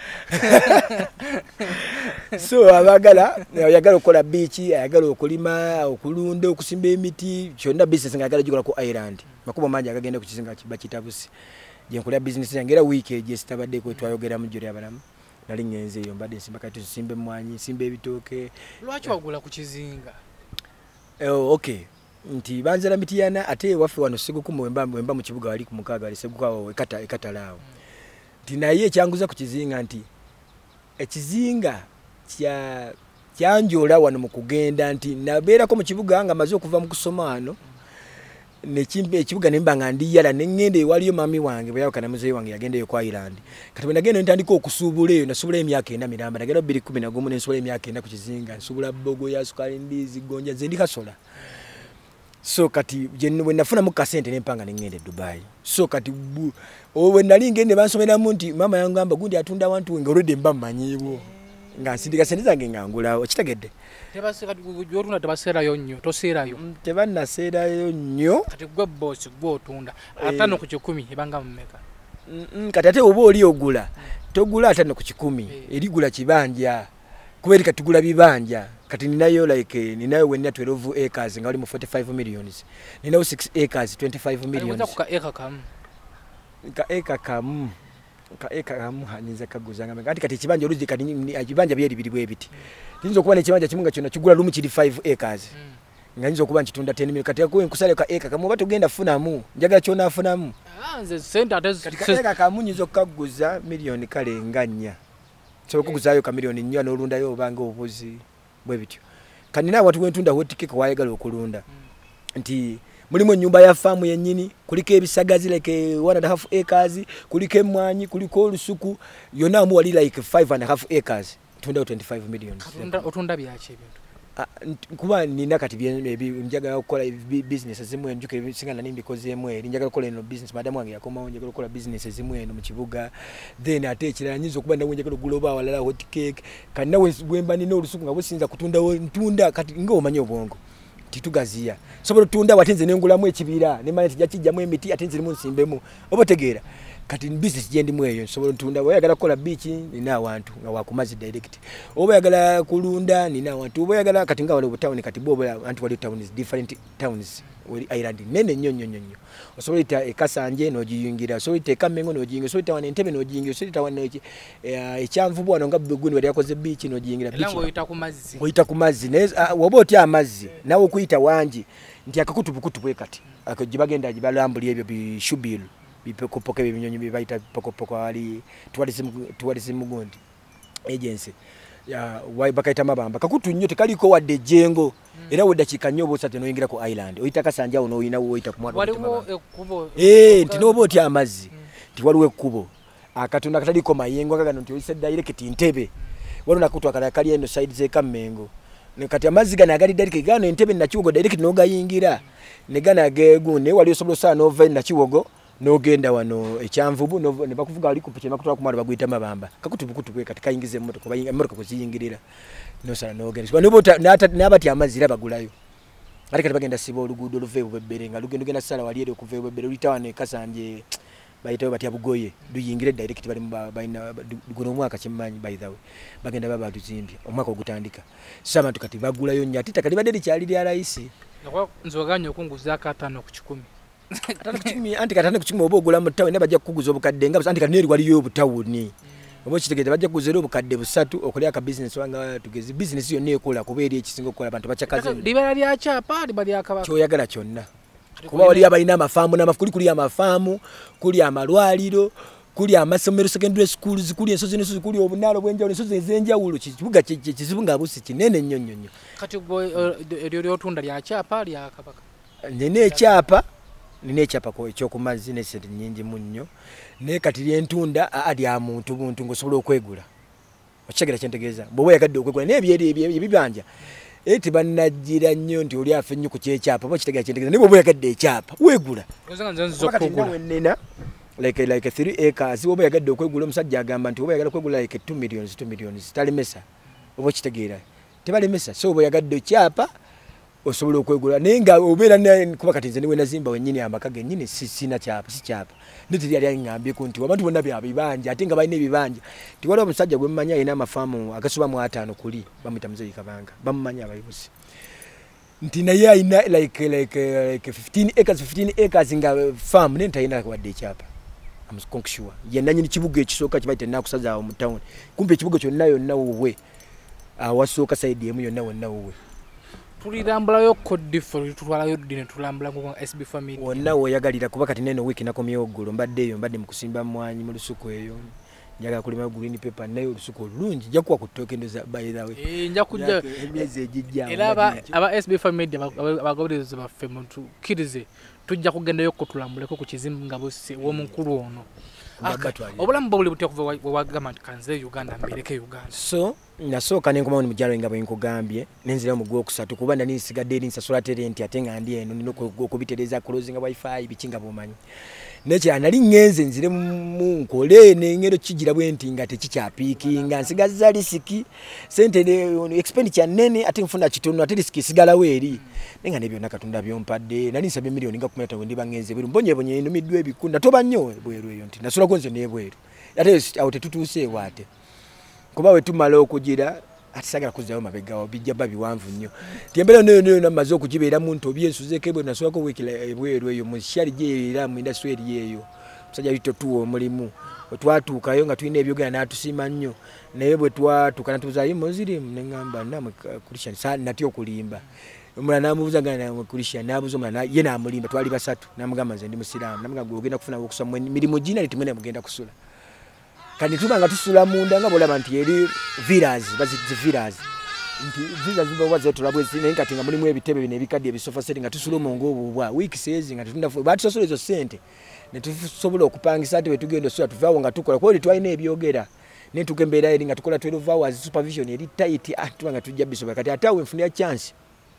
so abagala ayagala okola beach ayagala okulima okulunda okusimba emiti kyonna business nga ayagala gikola ku Island makubo mangi agagenda ku kizinga bakita Busi je nkola business yange era week eje sitabadde ko twayogera mu jori abalamu nali ngenze eyo mbadde simba kati simbe mwanyi simbe ebitooke
lwaki wagula ku kizinga
okay nti banzala mitiyana ate wafe wano segukumu wemba mu kibuga wali ku mukaaga ali segukawo ekatalaawo naye ekyanguza ku kizinga nti ekizinga kyanjola wano mu kugenda nti nabeerako mu kibuga nga maze okuva mu kusoma wano ekibuga nemba nga ndiyala nengende waliyo mami wange bweyawukana muzeeyi wange yagendeyo ku Island kati bwe nagenda ntandika okusuubula eyo nasuubula emyaka 4 miramba nagenda 2011 nensuubula emyaka 4 ku kizinga nsuubula bogoya sukali ndizi gonja nze ndikasola so kati bwe nafuna mu kasente nempanga nengende Dubai so kati owe nali ngende bansomera mu nti mama yangu amba gundi atunda abantu nga already mba manyibo nga sindika sente zange ngangula kitegedde
tebaseka jotunda tebaserayo nnyo toserayo
tebannaserayo nnyo
kati gwe boss gwe otunda 5 ku 10 ebanga mmeka
kati ate oba oli ogula togula 5 ku 10 erigula kibanja kubera kati tugula bibanja kati ninayo like ninayo wenna 12 acres nga oli mu 45 millions ninayo 6 acres 25 millions
ka eka kam
ka eka kamu haniza kaguzanga kati kibanja oluzi kati kibanja byeri biri bwe biti tinzo kuba ne kibanja kimunga kyona kigula lumu kiri 5 acres nga nzo kuba nkitunda 10 million kati ko enkusale ka eka kamu batugenda funamu njaga kyona afunamu
nze sente atezi
kati eka kamu nyizo kaguza milioni kale nganya so kuguzayo ka milioni nnyo n'olunda yo obanga obuzi bwe bityo kanina watu wentunda hotike ko wayagala okulunda nti mulimu nyumba ya famu yennyini kuliko ebisagazi like 1.5 acres kuliko emwanyi kuliko olusuku yona mu wali like 5.5 acres tunda 25 million
otunda byaki ebintu
kuba nina kati njaga okukola business zimwe njuke singana nimbi koze emwe njaga okukola eno business madam wange yakoma njaga okukola business zimwe eno mu kibuga then ate ekirala nyinza okuba ndawe njaga okuloba walala hot cake kandi nawe bwemba nina olusuku nga businza kutunda ntunda kati nga omanyi obwongo titugaziya sobola tunda watenze nengulamu ekibira ne mali tijjamu emiti atenze mu nsimbemu obotegeera kati business jendi mweyo sobola tunda oyagala kola beach nina abantu nga wakumazi direct oba yagala kulunda nina abantu oba yagala kati nga wale town kati bobo abantu wale towns different towns wali Island nene nyonyo osobola ita ekasanje no jiyingira so ite kamengo no jiyingira so ita wane Entebbe no jiyingira so ita wane ekyanvu bwana nga buguni wali yakoze beach no jiyingira beach
lango
oyita ku mazzi woba otya amazzi nawe okuyita wangi nti akakutubukutu bwe kati akajibagenda jibalambuli ebyo bishubilu bipokopoke binyonyi bibaita pokopoko ali tuwalisi mugondi agency wai bakaita mabamba kakutu nnyo tekaliko wadde jengo era wedda kikanyo bosa tenoyingira ku island oyita kasanja ono oyina woyita ku mwana
waliwo ekkubo
ntinobo oti amazzi tiwaliwo ekkubo akatonda kataliko mayengo kagano nti oyise direct ntebe waliwo nakutu akala kali eno side ze Kamengo kati amazzi gana agali direct gano entebe nakiwogo direct nogayingira ne gana gegune waliwo sobola sana ova nakiwogo nogenda wano ekyanvubu ne bakuvuga wali kupikira makutu akumala bagwita mabamba kakutu bukutu bwe kati kayingize emmotoka bayinga emmotoka kuziyingirira nosala nogenda kuba nibo nabati amazzi bagulayo ali kati bagenda sibo oluguudo oluveewo bebberenga lugendo genda sala wali eri okuveewo bebbere litawane kasanje bayitawo batya bugoye duyingire direct bali bayina guno mwaka kimanyi by the way bagenda baba tuzimbye omwaka ogutandika sasa abantu kati bagulayo nya tita kali badde kyali lya raisi
nzoganyo okunguza akatano ku 10
anti katano ku 10 obo ogula mu tawe ne bajja kukuguza obukadde nga anti kaneri wali yo obutawuni obo kitegeze bajja kuzera obukadde busatu okulya ka business wanga tugezi business yo nekola kubeera ekisingo kola abantu bachakaze
libala lya chapa libala lya kabaka
kyoyagala kyonna kuba wali abalina amafaamu n'amafukuli kuli amafaamu kuli amalwaliro kuli amasomero secondary schools kuli ensozi n'ensozi kuli obunaalo bwenjawulo ensozi ez'enjawulo kibuga kizibu busi kinene nnyo nnyo
kati eryo lyotunda lya chapa lya kabaka
nene ekyapa ko ekyokumazzi n'esente nnyingi munnyo naye kati lyentunda alya muntu buntu ng'osobola okwegula okitegeera kyentegeeza bw'oba oyagadde okwegula n'ebibanja eti banajira nnyo nti oli afe nnyo ku kyekyapa oba kitegeera kyentegeeza naye bw'oba oyagadde ekyapa weegula nena like 3 acres oba oyagadde okwegula omusajja agamba nti oba oyagala okwegula like 2 millions talemesa oba kitegeera tebalemesa so oba oyagadde ekyapa osobola okwegula naye nga obeera kuba kati nze niwe nazimba wennyini amaka gennyini sina kyapa si kyapa nditiri yali aŋŋambyeko nti abantu bonna byabibanja ate nga balina ebibanja tiwaliwo omusajja gwe mumanya alina amafaamu agasuba mu 5 kuli bamuyita Muzeeyi Kabanga bamumanya abayibusi nti naye alina like 15 acres nga farm naye ntalina wadde ekyapa amukonksure yenna nyini kibuga ekisooka kibaite nakusazaawo mu town kumpi ekibuga kyonna yonna wowe awasooka side emu yonna wonna wowe
tulirambulayo kodifo tutwalayo dine tulambula ku SB family
wonna woyagalira kuba kati neno wiki nakomyewo oggulo mbadde mu kusimba mwanyi mu lusuku eyo njaga kulima green paper nayo lusuku lungi nja kuwa kutokendoza by the way
nja kujja
emyezi ejijja
era aba SB family abagoberezi baffe muntu kirize tujja kugendayo kutulambuleko ku kizimbu nga bose w'omukulu ono obulamu bwabuli butya kuva wagamba nti kanze Uganda mbereke Uganda
so nasooka nenkomawo mu gyalo nga bwe nkugambye nenzirayo mu Gwokusatu kuba nali nsigadde eri nsasula terenti ate nga ndi eno nina okubitereza closing wifi bikinga bwomanyi nekya nali ngenze nzire mu nkole n'engero kigira bwenti nga tekikyapiikinga nsigaza lisiki sente expenditure nene ate nfuna kitono ate lisiki sigalawo eri nenga nebyo nakatunda byompadde nali nsabye milioni nga 15 ndi bangenze bweru mbonye enumiddwa ebikunda toba nnyo bweru eyo nti nasulako nze n'ebweru ate awo tetutuuseewo ate kuba we tumala okugira atisagala kuzayo mabegawo bijja biwanvu nnyo tiembera neyo namaze okugibeera muntu obyensuzeeko ebwe nasulako wekila ebweru eyo mu shali gye era mu industry eyo musajja bito tuwo omulimu twatuukayo nga tulina ebyogera n'atusiima nnyo naye bwe twatuuka natubuzayo muzirimu neŋŋamba namwe Christian natya okulimba omulala namubuuza nga namwe Christian nabuuza omulala ye namulimba twali basatu namugamba nze ndi musiraamu namugamba ogenda kufuna okusoma mirimu gina litimwene mugenda kusula kandi tubanga tusula munda nga bolaba nti eri villas baziti villas nti villas bawaze tulabwe zine nkati nga mulimu ebitebe bine ebikadde ebisofa setting nga tusula omongo obwa week says nga tutunda batusasula ezo sente ne tusobola okupangisa ate wetugenda sula tuvaawo nga tukola kwoli twalina ebyogera ne tukembeera eri nga tukola 12 hours supervision eri tight atubanga tujja bisobola kati atawe nfunira chance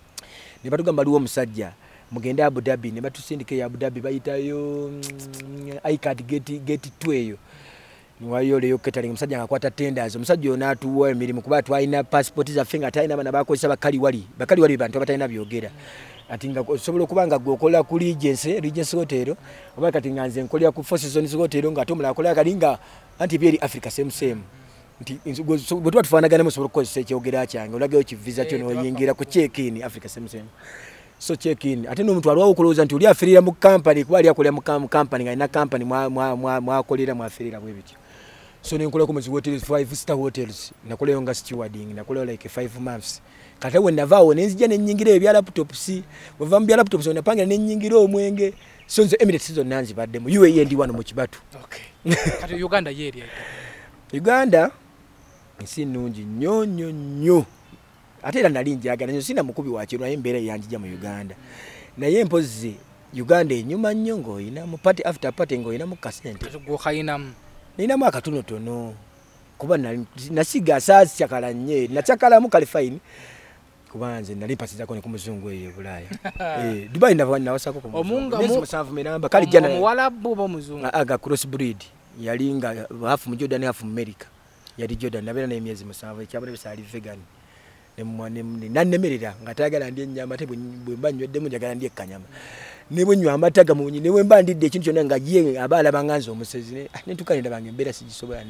ne batugamba liwo omusajja mugenda Abu Dhabi ne batusindika ya Abu Dhabi bayitayo iCard gate 2 eyo niwayo leyo catering musajja ngakwata tenders omusajja ono atuwa emirimu kuba twalina passport za finga talina bana bakozesa bakali wali bantu abatalina byogera ati nga osobola okuba nga gwokola ku Regency Hotel oba kati nga nze nkolera ku Four Seasons Hotel nga tomula akola kalinga anti byeri Africa same nti bwe tuba tufaanagana musobola okukozesa ekyogera kyange olagayo ki visa kyo noyingira ku check in Africa same so check in ate n'omuntu alwawo okulowooza nti oli afirira mu company kuba ali akolera mu company nga alina company mwakolera mwafirira bwe bityo so nenkola ku hotels 5-star hotels nakoleyo nga stewarding nakoleyo like 5 months kati we navaawo nenzija nenyingira ebya laptops wava mu bya laptops onapangira nenyingira omwenge so nze Emirates zonna nzibaddemu UAE ndi wano mu Kibatu
okay kati Uganda yeri
Uganda ensi nnungi nnyo ate era nali njagala nyo sina mukubi wa kiro naye embeera yanjija mu Uganda naye mpozi Uganda enyuma nnyo ng'oyina mu party after party ng'oyina mu kasente ninamu akatonotono kuba nasiga sasyakala nnyo nakyakalamu kale fine kuba nze nali mpasizako ne ku muzungu eyo Bulaaya Dubai nawasako ku musanvu miramba kale jana
Muwarabu oba muzungu
aga cross breed yali nga half mu Jordan half mu America yali Jordan nabeera n'emyezi musanvu ekyabula bisali vegan nannemerera nga tayagala ndye ennyama ate bwe mba nnyweddemu njagala ndye ekkanyama ne bwe nywa amata gamunyi ne bwe mba ndidde ekintu kyonna nga ye aba alaba nganze omusezi ne tukanira bange embeera sigisobola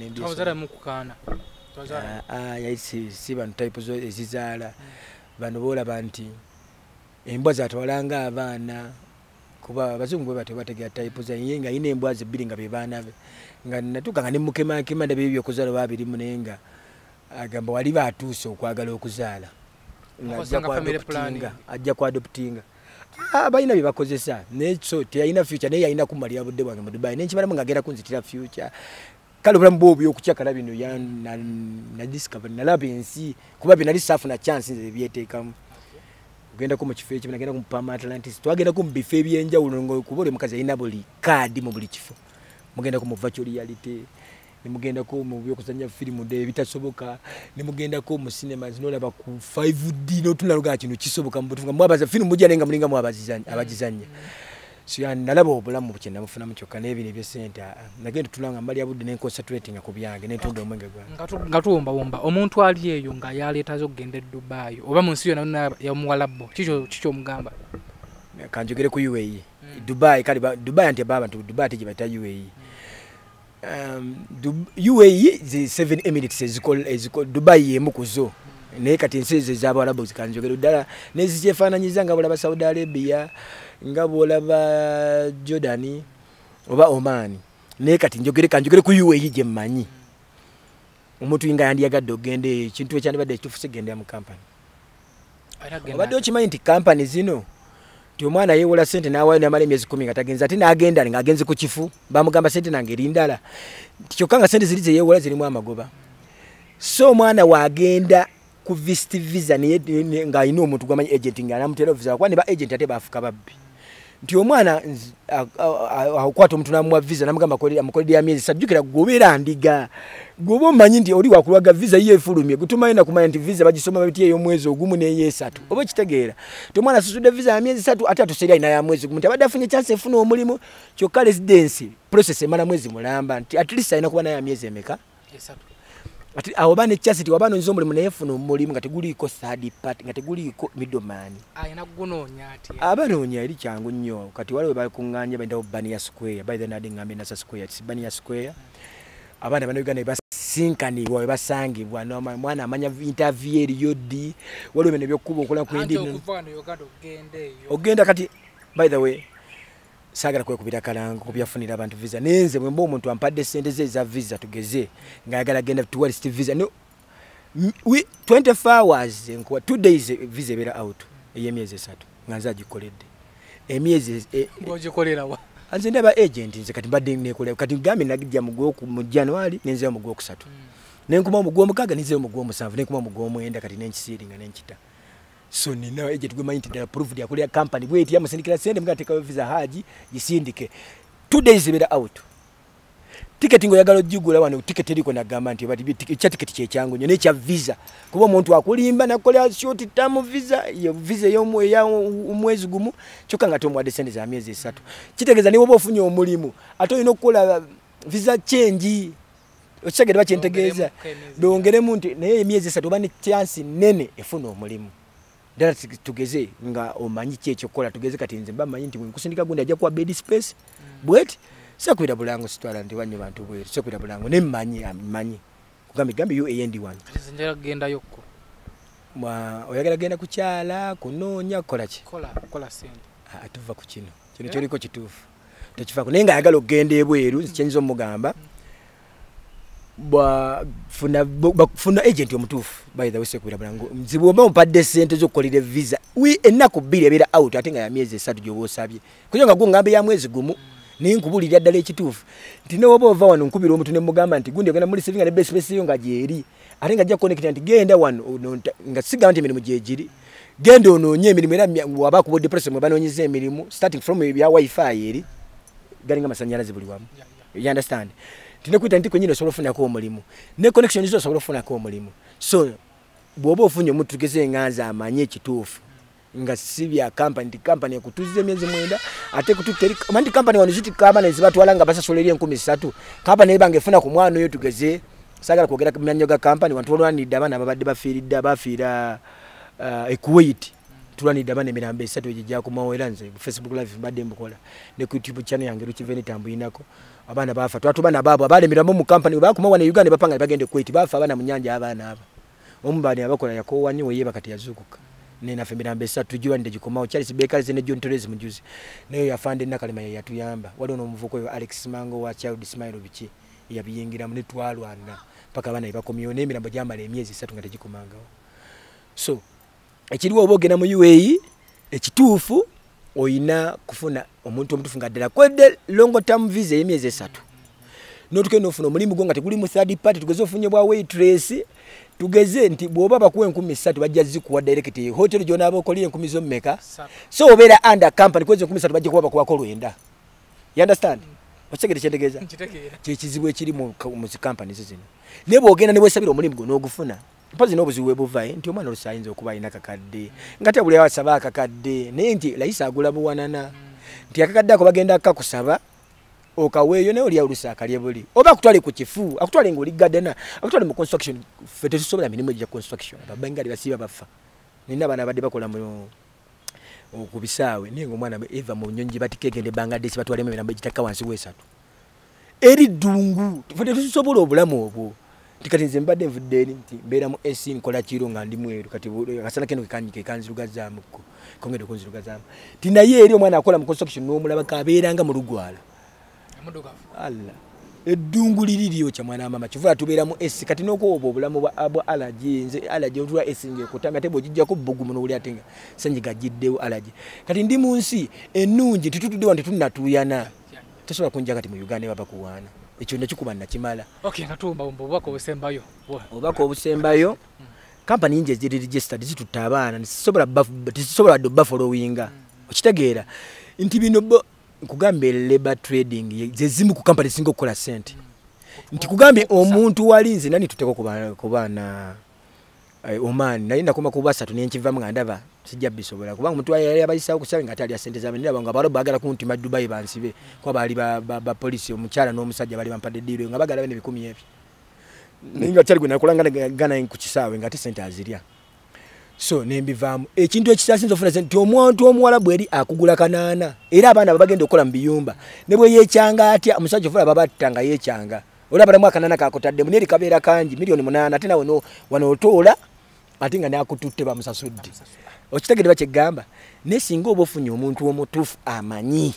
si bano type zo ezizaala bano boolaba nti embwa zatwalanga abaana kuba abazungu bwe batebategera type za ye nga ayina embwa zibbiri nga be baana be nga natuuka nga ne mukemakema ndaba ebyokuzaala babirimu naye nga agamba wali baatuuse okwagala okuzaala ajja ku adoptinga balina bye bakozesa nekyo teyalina future naye yalina kumalira budde bwange mu Dubai nenkibalamu ng'agenda kunzitira future kale obulamu bwobi okukyakala bino nadiscover nalaba ensi kuba bye nali saafuna chance nze ebyeteekamu ogendako mu kifo ekyo nagenda ku Pama Atlantis twagendako mu bifo ebyenjawulo kuba oli mukazi alina buli kaadi mu buli kifo mugendako mu virtual reality nimugendako mu byokuzanya firimu de bitasoboka nimugendako mu cinemas nolaba ku 5D notunaloga kino kisoboka mbutunga mwabaza firimu mujja nenga mulinga abagizanya so ya nalaba obulamu bukyenda mufuna mu kyokka n'ebino ebyesente nagenda tulanga mbali abudde ne concentrating ku byange netunda omwenge gwange
nga tuwomba omuntu ali eyo nga yaleetazo okugenda e Dubai oba mu nsi yonna ya Muwarabu kikyo omugamba
kanjogere ku UAE Dubai kali Dubai anti baba nti Dubai tije bata UAE UAE the 7 Emirates ezikol Dubai yemukuzo naye kati ensi z'Abarabu zikanjogera ddala nezikyefaananyiza nga bolaba Saudi Arabia nga bolaba Jordan oba Oman naye kati kanjogere ku UAE gye mmanyi omuntu nga yandiyagadde ogende ekintu ekyandibadde ekituufu sigenda mu company obadde okimanyi nti company zino ti omwana yeewola sente n'awaayo n'amala emyezi 10 nga tagenza ate n'agenda nga agenze ku kifu bamugamba sente nange eri ndala kyokka nga sente ziri zeyeewola zirimu amagoba so omwana waagenda ku visit visa nga alina omuntu gwamanyi agent nga anamutera visa kuba ne ba agent ate baafuka babbi nti omwana akwata omuntu n'amuwa visa n'amugamba amukolere ya myezi sajjukira gwobeera ndiga gwoba omanyi nti oli wakulwaga visa ye efulumye gutumanyi na kumanya nti visa bagisoma babiti ey'omwezi ogumu n'ey'esatu oba kitegeera ti omwana asusudde visa ya myezi 3 ate atuseera alina ya mwezi gumu abadde afunye chance efuna omulimu kyokka residency process emala mwezi mulamba nti at least alina kuba nayo ya myezi emeka ati awo bane chance ti wabano nzo mulimu naye funa omulimu nga teguliko third party nga teguliko middleman
ayina kugunoonya ati
abanoonya eri kyangu nnyo kati waliwo bakunganya benda Bania Square by the nadi ngambe Nasa Square ti Bania Square abana bano Uganda basinkanibwa basangibwa mwana amanya interview eriyo ddi waliwo bino byokkuba okola ku endino ogenda kati by the way sagala kwekubira kalango kubyafunira abantu visa nenze bwe mbo omuntu ampadde sente ze za visa tugeze ngayagala genda tourist visa no 24 hours nkuwa 2 days visa bera out eyemyezi 3 nganza gikoledde emyezi
ngojikolera wa
anze ndaba agent nze kati mbadde nekola kati gambe nagijja mu January nenze mu 3 nenkuma mu 6 nenze mu 7 nenkuma mu 9 kati nenkisiringa nenkita so nina agent gwe mind da approved ya kulia company bweti ya musindikira sende mga teka visa haji yisindike 2 days bera out ticket ngo yagalo jigula wano ticket eriko na gamba nti bati ticket kye kyangu nyo ne kya visa kuba omuntu akulimba nakola short term visa yo visa yo omwezi gumu choka ngato mu descend za myezi 3 kitegeza niwo bofunye omulimu ato ino kola visa change okigede bakyentegeeza dongere muntu naye emyezi 3 bani chance nene efuna omulimu dala tugeze nga omanyi kyekyo kola tugeze kati nze bamanyi nti kusindika gundi ajja kwa bed space bwet sakwira bulango sitwala ndi wanyo bantu bwet sakwira bulango ne manyi kugambi UAND1
zinjera genda yokko
oyagala genda kukyala kunoonya kola
sente
atuva ku kino kyoliko kituufu tekifako naye nga ayagala okugenda ebweru kyenyiza omugamba bafuna agent omutuufu by the way sekwira bulango nzibu oba ompadde sente z'okukolera visa ennaku 2 ebeera out ate nga ya myezi 3 gy'oba osabye kujo nga gungambe ya mwezi gumu ninkubulira ddala ekituufu nti newoba ova wano nkubira omuntu ne mugamba nti gundi ogenda muri sivinga ne base base yo nga gyeri ate nga ajja kukonekita nti genda wano nga sigamba nti emirimu gyegiri genda onoonye emirimu era waba kubodde press mwe banoonyeza emirimu starting from ebya wifi eri galinga amasannyalaze buli wamu you understand tinekuita nti kwenyine osobola ofunako omulimu ne connection zo osobola ofunako omulimu so bw'oba ofunye omuntu tugeze enganza amanye ekituufu nga si bya company company ekutuziza emyezi 9 ate kututeri manti company wano ziti company zibatwala nga basasula eri 13 company ebange efuna ku mwana oyo tugeze sagala kwogera kumyanyo ga company wantu olwanidde abana babadde bafiira Kuwait tulwanidde abana emirambo 3 ejja ku maweranze Facebook live badde mbukola ne ku YouTube channel yange Ruchiveni tambuyinako abana bafa twatu bana babo abale mirambo mu company bakuma wana Uganda bapanga bagende Kuwait bafa abana munyanja abana aba omumbani abakola yakowani we yeba kati yazukuka nina femirambe 3 tujua ndije komao Charles Bakers ne John Torres mujuzi nayo yafande nakalema yatuyamba wali ono muvuko yo Alex Mango wa Child Smile bichi yabiyingira mu netwalwana paka bana ibakomyo ne mirambo jamale emyezi 3 ngatejikomangao so ekiriwo obogena mu UAE ekituufu oyina kufuna omuntu omutufu ngaddala kwedde longo term visa emyezi 3 notukene ofuna omulimu gonga teguli mu third party tugeze ofunye bwa waitress tugeze nti bwoba bakuwe 13 bajja zikuwa direct hotel jona abokoliye 10 zo mmeka so obera under company kweze 13 bajja kuba bakuwa kolwenda you understand ochegere chendegeeza kizibu ekiri mu company zino nebo ogenda ne wesabira omulimu gono ogufuna mpazi nobuziwe buvaye nti omwana olusayinza okuba ina kakadde ngate buli awasaba akakadde naye nti layisa agula buwanana nti akakadde ako bagenda akakusaba okaweyo ne oli alusaka lyebuli oba akutwale ku kifu akutwale ngoli gadena akutwale mu construction fete tusobola minimu ya construction babengali basiba bafa nina bana badde bakola mu okubisawe ningo mwana eva mu nyonji batikegende Bangladesh batwale mu mirambo gitaka wansi wesatu eri dungu fete tusobola obulamu obwo tikati nze mbadde nvuddeni nti mbeera mu AC nkola kiro nga ndi mweru kati akasana keno kikanyike kanzirugazamu ko kongede kunzirugazamu tinaye eri omwana akola mu construction n'omulaba kabeeranga mu lugwala Allah eddungu liriyo kya mwana mama kivula tubeera mu AC kati noko obulamu bwa abo allergy nze allergy otula AC nge kutanga tebo jijja ko bugumu no ulyatenga sanji gajiddewo allergy kati ndi mu nsi ennungi tutudde wantu tunatuyana tosobola kunja kati mu Uganda baba kuwana ekyo ndakikuba nakimala
okay ngatumba obubako obusembayo
obubako obusembayo company inje ziri registered zitutabana tisobola do followinga okitegeera nti bino kugambe labor trading zezimu ku company singo kola sente nti kugambe omuntu walinze nani tuteko kubana Oman naye nakoma kubasatu nenkiva ngandaba sijja bisobola kubanga omuntu yali abayisa okusabe ngati ali sente zabe ndaba nga balo bagala kunti ma Dubai bansibe kwa bali ba police omukyala n'omusajja bali bampadde diro nga bagala bene 10 ebi ninga cyali gwena kulanga gana ku kisawe ngati sente azirya so nembivamu ekintu ekisasinzo funa sente omuntu omuwalabu eri akugula kanana era abana babagenda okola mu biyumba nebwe yekyanga atya omusajja funa babattanga yekyanga olaba namwa kanana kakotadde muneri kabeera kanji milioni 8 ate nawo wano otola atinga nakututte bamusasudde okitegere bakigamba nesinga obofunye omuntu omutufu amanyi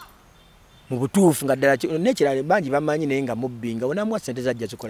mu butufu nga ddala nekirale banji bamanyi naye nga mubbinga onamwa sente zajja zikola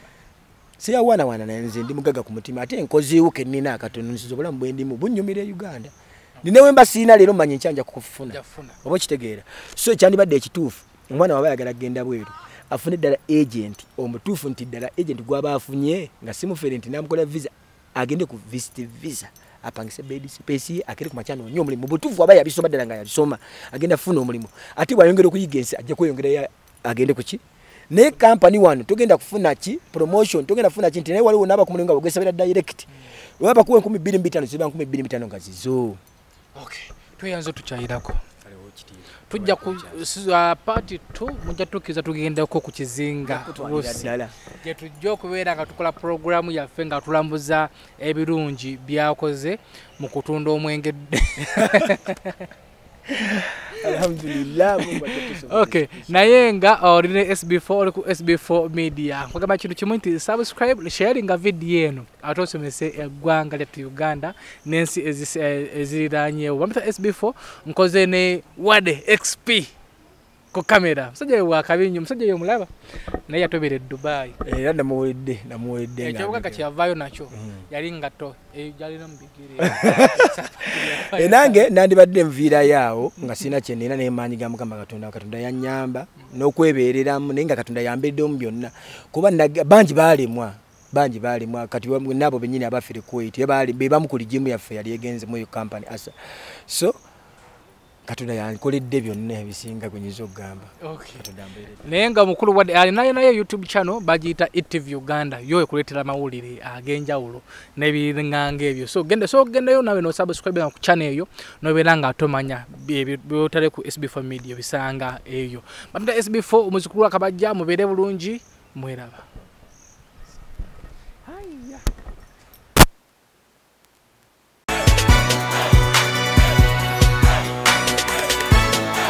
siya wana nanze ndi mugaga ku mutima ate enkoziwuke nina akatono nsizobola mbwendimu bunyumire Uganda ninewe mbasina lero manyi nchanja kukufuna obo kitegeera so kyandibadde ekituufu omwana wabayagala genda bweru afune dala agent omutufu nti dala agent gwaba afunye nga simufere nti namukola visa agende ku visit visa apangise bed space akere ku machano nyo mulimu butufu abaya bisoma dala nga yabisoma agenda funa omulimu ati bwayongera okuyigense ajja kweyongera agende ku ki ne company one tugenda kufuna ki promotion tugenda kufuna ki nti naye waliwo naba ku mulingo gwesabira direct waba kuwe 1225 ziba 1225 ngazizo
okay tuyanzo tukyayirako tujja ku party 2 mujja tukiza tugenda ko ku kizinga je tujja okubeera nga tukola programu yaffe nga tulambuza ebirungi byakoze mu kutunda omwenge
alhamdulillah
okay naye nga orine SB4 oli ku SB4 media kwagamba kintu kimwe nti subscribe sharing a video eno atosomese eggwanga lya Uganda nensi eziranyewo bamita SB4 nkoze ne Wade XP ku kamera musajja we wakabinyo musajja yo mulaba naye yatobere Dubai
era namuwedde
ekibuga kyavaayo nakyo yali ngato jalina mubigire
nange nandibadde nviira yaawo nga sina kyenina n'emaanyi ga Mukama Katonda yannyamba n'okwebeereramu naye nga Katonda yambeddeomu byonna kuba bangi baalemwa kati nabo bennyini abafere Kuwait be bamu ku ligimu yaffe yali egenze mu company asa so Katonda yankoledde byonna ebisinga gwenyiza okugamba
naye nga mukulu wadde alinayo naye YouTube channel bagiyita ITV Uganda yo ekuleetera mawulire ag'enjawulo n'ebinganga ebyo so gendayo nawe no subscribe ku channel eyo nobeera nga atomanya byotale ku SB4 Media bisanga eyo bamita SB4 omuzukulu akabajja mubeere bulungi mweraba